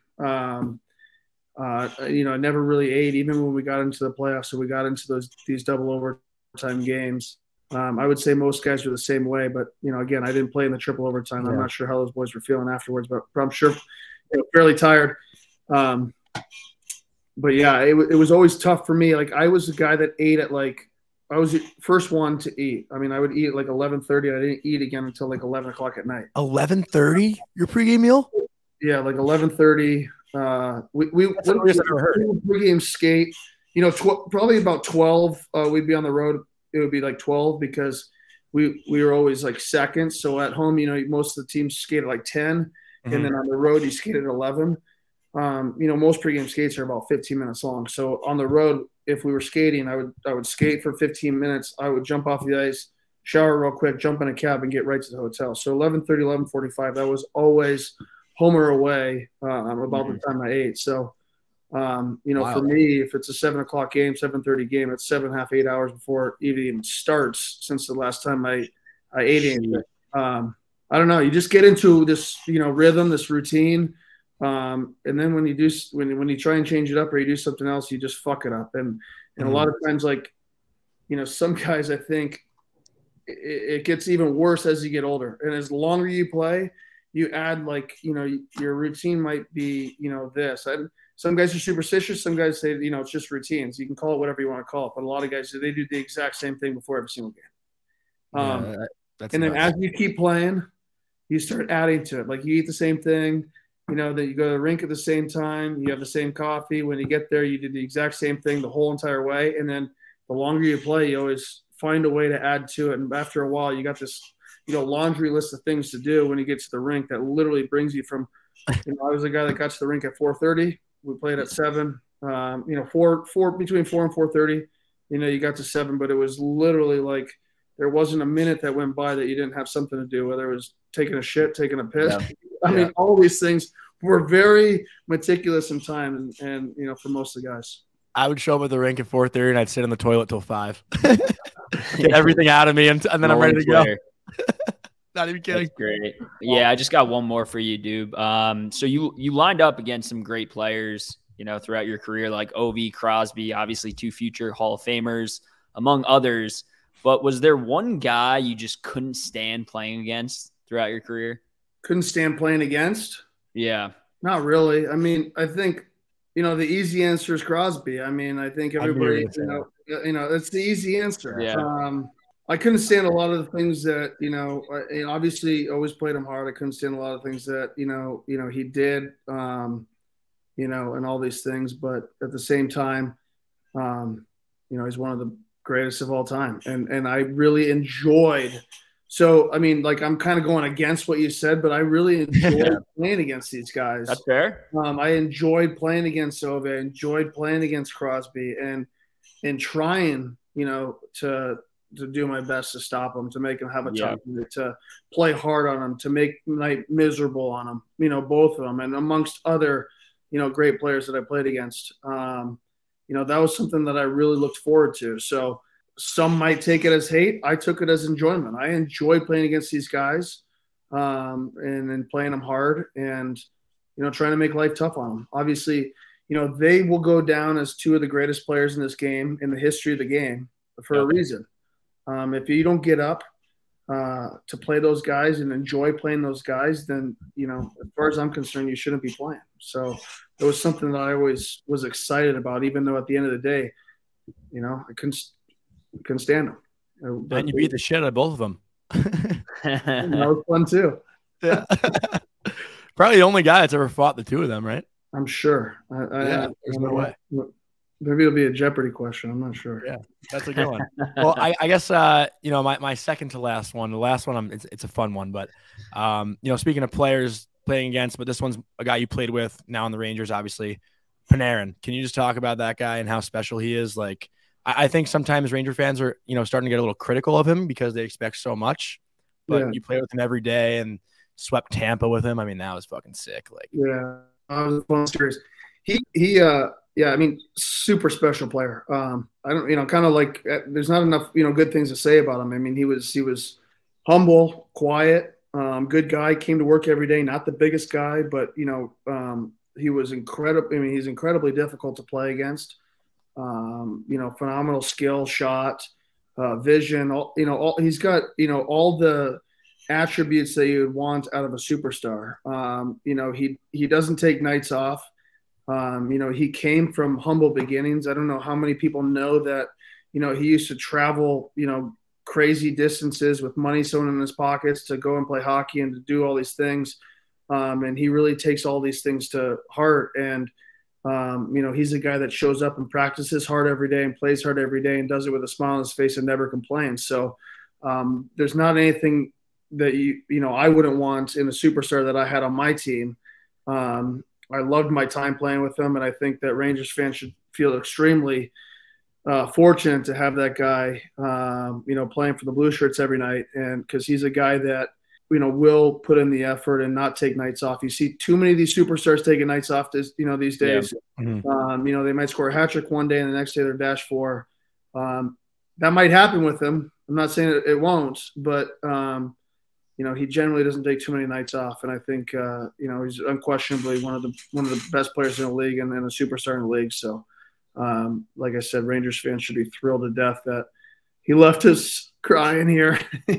I never really ate, even when we got into the playoffs. So we got into these double overtime games. I would say most guys were the same way, but again, I didn't play in the triple overtime. I'm not sure how those boys were feeling afterwards, but I'm sure fairly tired. But yeah, it was always tough for me. Like I was the guy that ate at I was the first one to eat. I mean, I would eat at like 11:30. I didn't eat again until like 11 o'clock at night. 11:30, your pregame meal? Yeah, like 11:30. We pregame skate. Probably about 12. We'd be on the road. It would be like 12 because we were always like second. So at home, most of the teams skate at like 10, and then on the road you skate at 11. Most pregame skates are about 15 minutes long. So on the road, if we were skating, I would skate for 15 minutes. I would jump off the ice, shower real quick, jump in a cab, and get right to the hotel. So 11:30, 11:45. That was always home or away about the time I ate. So, wow. For me, if it's a 7 o'clock game, 7:30 game, it's 7.5, 8 hours before it even starts since the last time I ate anything. I don't know. You just get into this, rhythm, this routine. And then when you try and change it up or you do something else, you just fuck it up. And a lot of times, like, some guys, I think it gets even worse as you get older. And as longer you play, you add like, your routine might be, this. And some guys are superstitious. Some guys say, it's just routines. You can call it whatever you want to call it. But a lot of guys, they do the exact same thing before every single game. And then as you keep playing, you start adding to it. Like you eat the same thing, that you go to the rink at the same time. You have the same coffee. When you get there, you do the exact same thing the whole entire way. And then the longer you play, you always find a way to add to it. And after a while, you got this laundry list of things to do when you get to the rink that literally brings you from, I was a guy that got to the rink at 4:30. We played at 7, between 4 and 4:30, you got to 7, but it was literally like there wasn't a minute that went by that you didn't have something to do, whether it was taking a shit, taking a piss. Yeah. I mean, all these things were very meticulous in time. And for most of the guys. I would show up at the rink at 4:30 and I'd sit in the toilet till 5. Get everything out of me. And then I'm ready to go. Not even kidding. That's great. Yeah, I just got one more for you, Dube. So you lined up against some great players, throughout your career, like Ovi, Crosby, obviously 2 future Hall of Famers, among others. But was there one guy you just couldn't stand playing against throughout your career? Couldn't stand playing against? Yeah. Not really. I mean, I think, the easy answer is Crosby. I mean, I think everybody, it's the easy answer. Yeah. I couldn't stand a lot of the things that, obviously always played him hard. I couldn't stand a lot of things that, he did, and all these things. But at the same time, he's one of the greatest of all time. And I really enjoyed. So, I mean, like, I'm kind of going against what you said, but I really enjoyed playing against these guys. That's fair. I enjoyed playing against Ove. I enjoyed playing against Crosby and trying, to do my best to stop them, to make them have a tough night, to play hard on them, to make night miserable on them, both of them. And amongst other, great players that I played against, that was something that I really looked forward to. So some might take it as hate. I took it as enjoyment. I enjoyed playing against these guys and playing them hard and, trying to make life tough on them. Obviously, they will go down as two of the greatest players in this game, in the history of the game, for a reason. If you don't get up to play those guys and enjoy playing those guys, then, as far as I'm concerned, you shouldn't be playing. So it was something that I always was excited about, even though at the end of the day, I couldn't stand them. And you beat the shit out of both of them. That was fun too. Yeah. Probably the only guy that's ever fought the two of them, right? I'm sure. There's no way. Maybe it'll be a Jeopardy question. I'm not sure. Yeah, that's a good one. Well, I guess my second to last one. The last one, it's a fun one, but speaking of players playing against, but this one's a guy you played with now in the Rangers, obviously, Panarin. Can you just talk about that guy and how special he is? Like, I think sometimes Ranger fans are starting to get a little critical of him because they expect so much, but you play with him every day and swept Tampa with him. I mean, that was fucking sick. Like, yeah, I was fun series. I mean, super special player. I don't, kind of like, there's not enough, good things to say about him. I mean, he was humble, quiet, good guy, came to work every day, not the biggest guy, but, he was incredible. I mean, he's incredibly difficult to play against. Phenomenal skill, shot, vision, he's got, all the attributes that you would want out of a superstar. He doesn't take nights off. He came from humble beginnings. I don't know how many people know that, he used to travel, crazy distances with money sewn in his pockets to go and play hockey and to do all these things. And he really takes all these things to heart. And, he's a guy that shows up and practices hard every day and plays hard every day and does it with a smile on his face and never complains. So there's not anything that I wouldn't want in a superstar that I had on my team. I loved my time playing with him, and I think that Rangers fans should feel extremely fortunate to have that guy, playing for the Blue Shirts every night, and because he's a guy that will put in the effort and not take nights off. You see too many of these superstars taking nights off these days. Yeah. Mm-hmm. They might score a hat trick one day and the next day they're dash for. That might happen with him. I'm not saying it won't, but he generally doesn't take too many nights off, and I think he's unquestionably one of the best players in the league and a superstar in the league. So, like I said, Rangers fans should be thrilled to death that he left us crying here.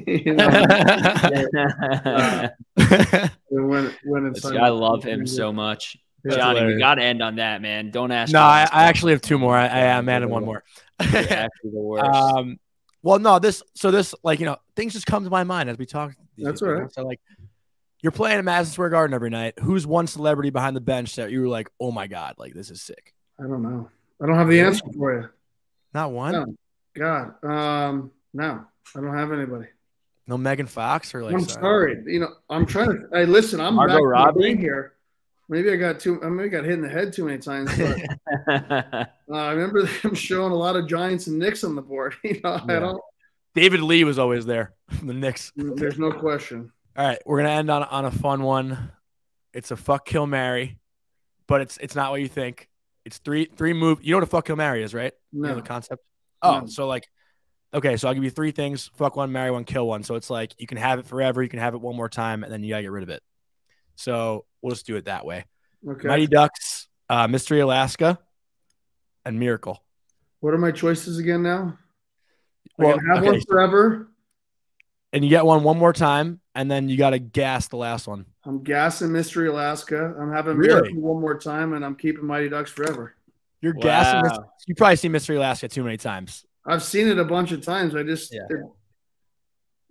I love him so much. Johnny, we got to end on that, man. Don't ask. No, I actually have two more. I added one more. Actually, the worst. Well, no, this things just come to my mind as we talk. That's all right. So, you're playing at Madison Square Garden every night. Who's one celebrity behind the bench that you were like, oh my God, like this is sick? I don't know. I don't have the answer for you. Not one? No. God. No, I don't have anybody. No Megan Fox or like. I'm sorry. I'm trying to. Hey, listen, I'm Margot Robbie here. Maybe I got hit in the head too many times. But, I remember them showing a lot of Giants and Knicks on the board. I don't. David Lee was always there from the Knicks. There's no question. All right, we're gonna end on a fun one. It's a fuck, kill, marry, but it's not what you think. It's three move. You know what a fuck, kill, marry is, right? No. You know the concept. Oh, No. so okay, so I'll give you three things: fuck one, marry one, kill one. So it's like you can have it forever, you can have it one more time, and then you gotta get rid of it. So we'll just do it that way. Okay. Mighty Ducks, Mystery Alaska, and Miracle. What are my choices again now? Well, I can have one forever. And you get one more time, and then you got to gas the last one. I'm gassing Mystery Alaska. I'm having Really? Miracle one more time, and I'm keeping Mighty Ducks forever. You're gassing. You probably see Mystery Alaska too many times. I've seen it a bunch of times. I just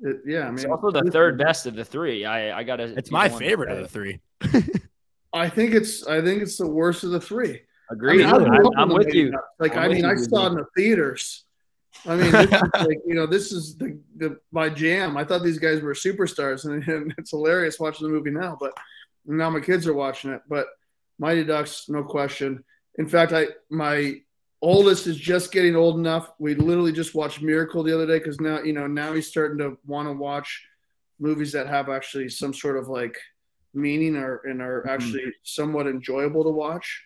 Yeah, I mean, It's also the third best of the three. I gotta. It's my favorite of the three. I think it's the worst of the three. Agreed. I mean, I'm with you. Like, I saw it in the theaters. I mean, this is like, this is my jam. I thought these guys were superstars, and it's hilarious watching the movie now. But now my kids are watching it. But Mighty Ducks, no question. In fact, my oldest is just getting old enough. We literally just watched Miracle the other day because now he's starting to want to watch movies that have actually some sort of like meaning and are actually somewhat enjoyable to watch.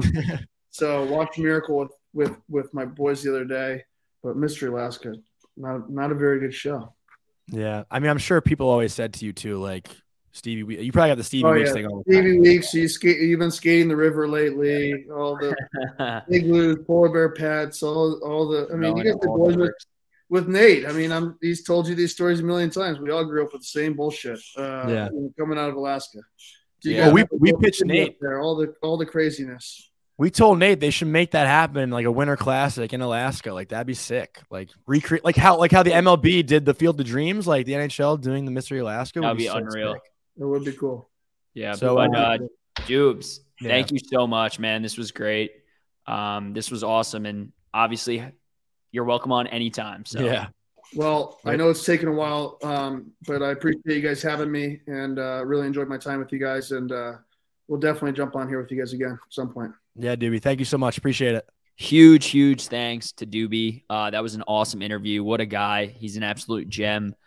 So watch Miracle with my boys the other day, but Mystery Alaska, not a very good show. Yeah, I mean, I'm sure people always said to you too, like Stevie. You probably got the Stevie Weeks thing all the time. Stevie Weeks, you've been skating the river lately. All the igloos, polar bear pets, all the. I mean, you get the boys with Nate. I mean, he's told you these stories a million times. We all grew up with the same bullshit. Coming out of Alaska. Yeah, we pitched Nate there. All the craziness. We told Nate they should make that happen, like a winter classic in Alaska. Like that'd be sick. Like recreate, like how the MLB did the Field of Dreams, like the NHL doing the Mystery Alaska. That'd be unreal. Sick. It would be cool. Yeah. So, Dubes, thank you so much, man. This was great. This was awesome, and obviously, you're welcome on anytime. So yeah. Well, I know it's taken a while, but I appreciate you guys having me, and really enjoyed my time with you guys. And we'll definitely jump on here with you guys again at some point. Yeah, Doobie, thank you so much. Appreciate it. Huge thanks to Doobie. That was an awesome interview. What a guy. He's an absolute gem.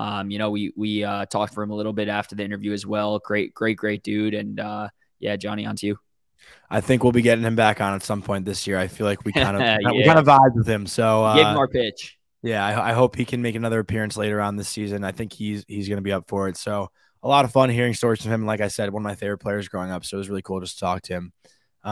We talked for him a little bit after the interview as well. Great dude. And Jonny, on to you. I think we'll be getting him back on at some point this year. I feel like we kind of we kind of vibe with him. So give him our pitch. Yeah, I hope he can make another appearance later on this season. I think he's going to be up for it. So a lot of fun hearing stories from him. And like I said, one of my favorite players growing up. So it was really cool just to talk to him.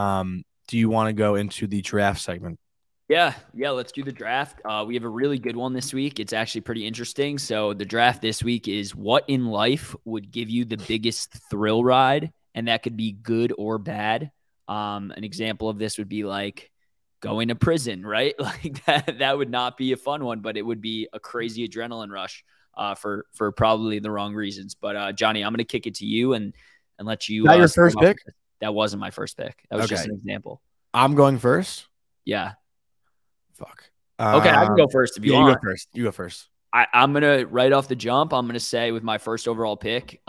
Do you want to go into the draft segment? Yeah, let's do the draft. We have a really good one this week. It's actually pretty interesting. So the draft this week is what in life would give you the biggest thrill ride, and that could be good or bad. An example of this would be like going to prison, right? Like that would not be a fun one, but it would be a crazy adrenaline rush for probably the wrong reasons. But Jonny, I'm going to kick it to you and let you. That your first pick? That wasn't my first pick. That was just an example. I'm going first? Yeah. Fuck. Okay, I can go first if you want. You go first. I'm going to, right off the jump, I'm going to say with my first overall pick,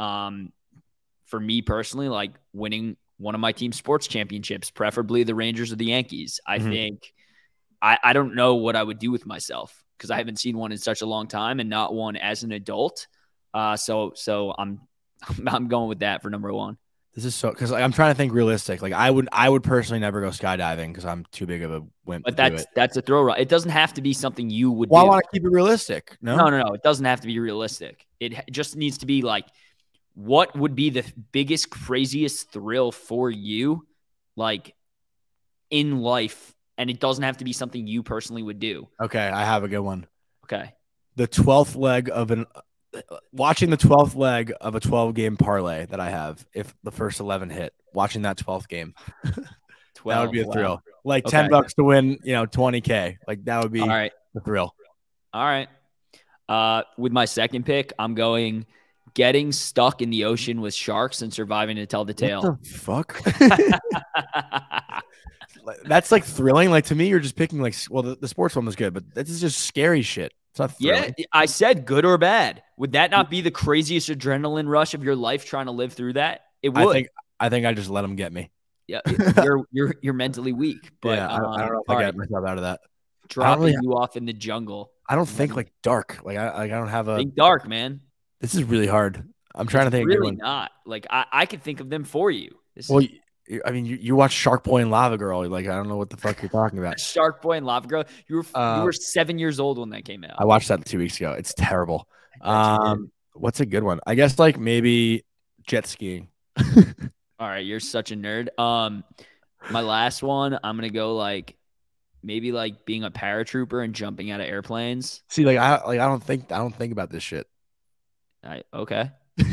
for me personally, like winning one of my team's sports championships, preferably the Rangers or the Yankees. I think I don't know what I would do with myself because I haven't seen one in such a long time and not one as an adult. So I'm going with that for number one. This is so because I'm trying to think realistic. Like I would personally never go skydiving because I'm too big of a wimp. But that's a throw ride. It doesn't have to be something you would. Well, do. I want to keep it realistic. No. It doesn't have to be realistic. It just needs to be like, what would be the biggest, craziest thrill for you, like in life, and it doesn't have to be something you personally would do. Okay, I have a good one. Okay, the 12th leg of watching the 12th leg of a 12-game parlay that I have, if the first 11 hit, watching that 12th game, 12, that would be a thrill. Like $10 to win, $20K. Like that would be a thrill. All right. With my second pick, I'm going getting stuck in the ocean with sharks and surviving to tell the tale. What the fuck? That's like thrilling. Like to me, you're just picking like, well, the sports one was good, but this is just scary shit. It's not thrilling. Yeah, I said good or bad. Would that not be the craziest adrenaline rush of your life trying to live through that? It would. I think I just let them get me. Yeah, you're mentally weak. But yeah, I don't know if I got myself out of that. Dropping you off in the jungle. I don't think like dark. Like I don't have a think dark, man. This is really hard. I'm trying to think. Really not. Like I could think of them for you. I mean, you watch Shark Boy and Lava Girl. Like, I don't know what the fuck you're talking about. Shark Boy and Lava Girl. You were 7 years old when that came out. I watched that 2 weeks ago. It's terrible. What's a good one? I guess like maybe jet skiing. All right, you're such a nerd. My last one, I'm gonna go like maybe like being a paratrooper and jumping out of airplanes. See, like I don't think about this shit. Okay.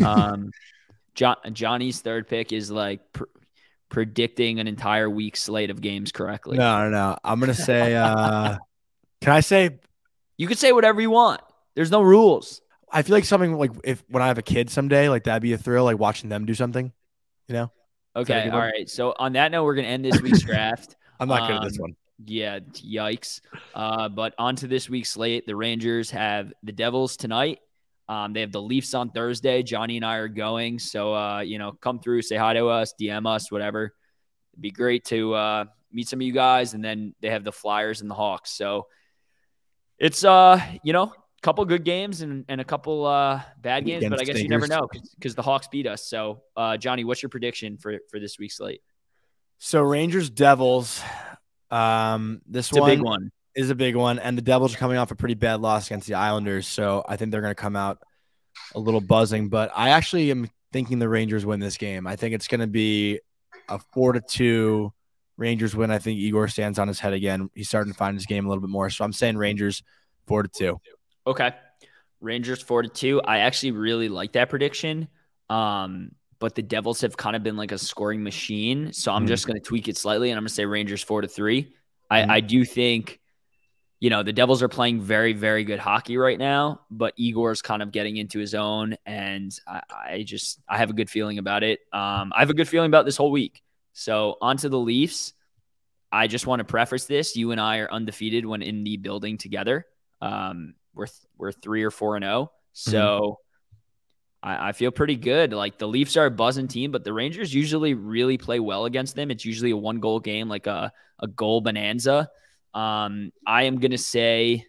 Jonny's third pick is like predicting an entire week slate of games correctly. No. I'm going to say, can I say? You could say whatever you want. There's no rules. I feel like something like when I have a kid someday, like that'd be a thrill, like watching them do something, you know? Okay. All right. So on that note, we're going to end this week's draft. I'm not good at this one. Yeah. Yikes. But on to this week's slate. The Rangers have the Devils tonight. They have the Leafs on Thursday. Jonny and I are going. So, come through, say hi to us, DM us, whatever. It'd be great to meet some of you guys. And then they have the Flyers and the Hawks. So it's, a couple good games and a couple bad games, but I guess you never know because the Hawks beat us. So, Jonny, what's your prediction for this week's slate? So Rangers Devils. This one, a big one is a big one, and the Devils are coming off a pretty bad loss against the Islanders, so I think they're going to come out a little buzzing. But I actually am thinking the Rangers win this game. I think it's going to be a 4-2 Rangers win. I think Igor stands on his head again. He's starting to find his game a little bit more, so I'm saying Rangers 4-2. Okay. Rangers 4-2. I actually really like that prediction. But the Devils have kind of been like a scoring machine. So I'm just going to tweak it slightly and I'm going to say Rangers 4-3. I do think, the Devils are playing very, very good hockey right now, but Igor's kind of getting into his own. And I have a good feeling about it. I have a good feeling about this whole week. So on to the Leafs. I just want to preface this. You and I are undefeated when in the building together. We're 3 or 4-0. So I feel pretty good. Like the Leafs are a buzzing team, but the Rangers usually really play well against them. It's usually a 1-goal game, like a goal bonanza. I am going to say,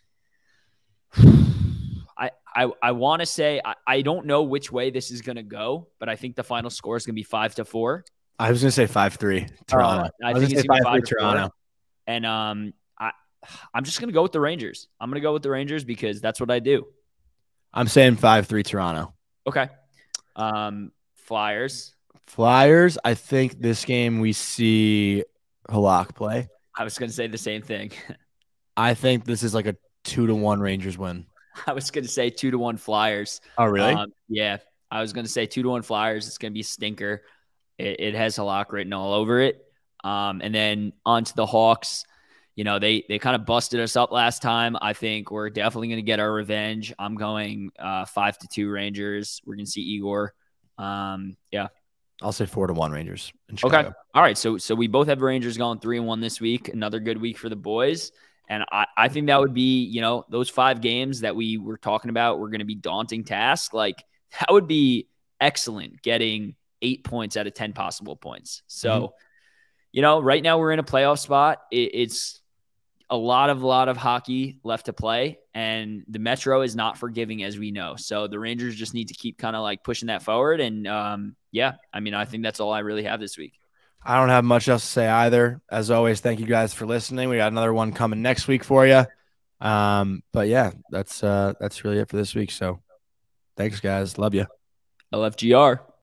I want to say, I don't know which way this is going to go, but I think the final score is going to be 5-4. I was going to say 5-3 Toronto. I think it's going to be 5-3 Toronto. And I'm just going to go with the Rangers. I'm going to go with the Rangers because that's what I do. I'm saying 5-3 Toronto. Okay. Flyers. I think this game we see Halak play. I was going to say the same thing. I think this is like a 2-1 Rangers win. I was going to say 2-1 Flyers. Oh, really? Yeah. I was going to say 2-1 Flyers. It's going to be a stinker. It has Halak written all over it. And then on to the Hawks. They kind of busted us up last time. I think we're definitely going to get our revenge. I'm going 5-2 Rangers. We're going to see Igor. Yeah. I'll say 4-1 Rangers in Chicago. Okay. All right. So we both have Rangers going 3-1 this week. Another good week for the boys. And I think that would be, those 5 games that we were talking about were going to be daunting tasks. Like that would be excellent getting 8 points out of 10 possible points. So, right now we're in a playoff spot. It's a lot of hockey left to play, and the Metro is not forgiving, as we know. So the Rangers just need to keep kind of like pushing that forward. And I think that's all I really have this week. I don't have much else to say either. As always, thank you guys for listening. We got another one coming next week for you. But yeah, that's really it for this week. So thanks, guys. Love you. LFGR.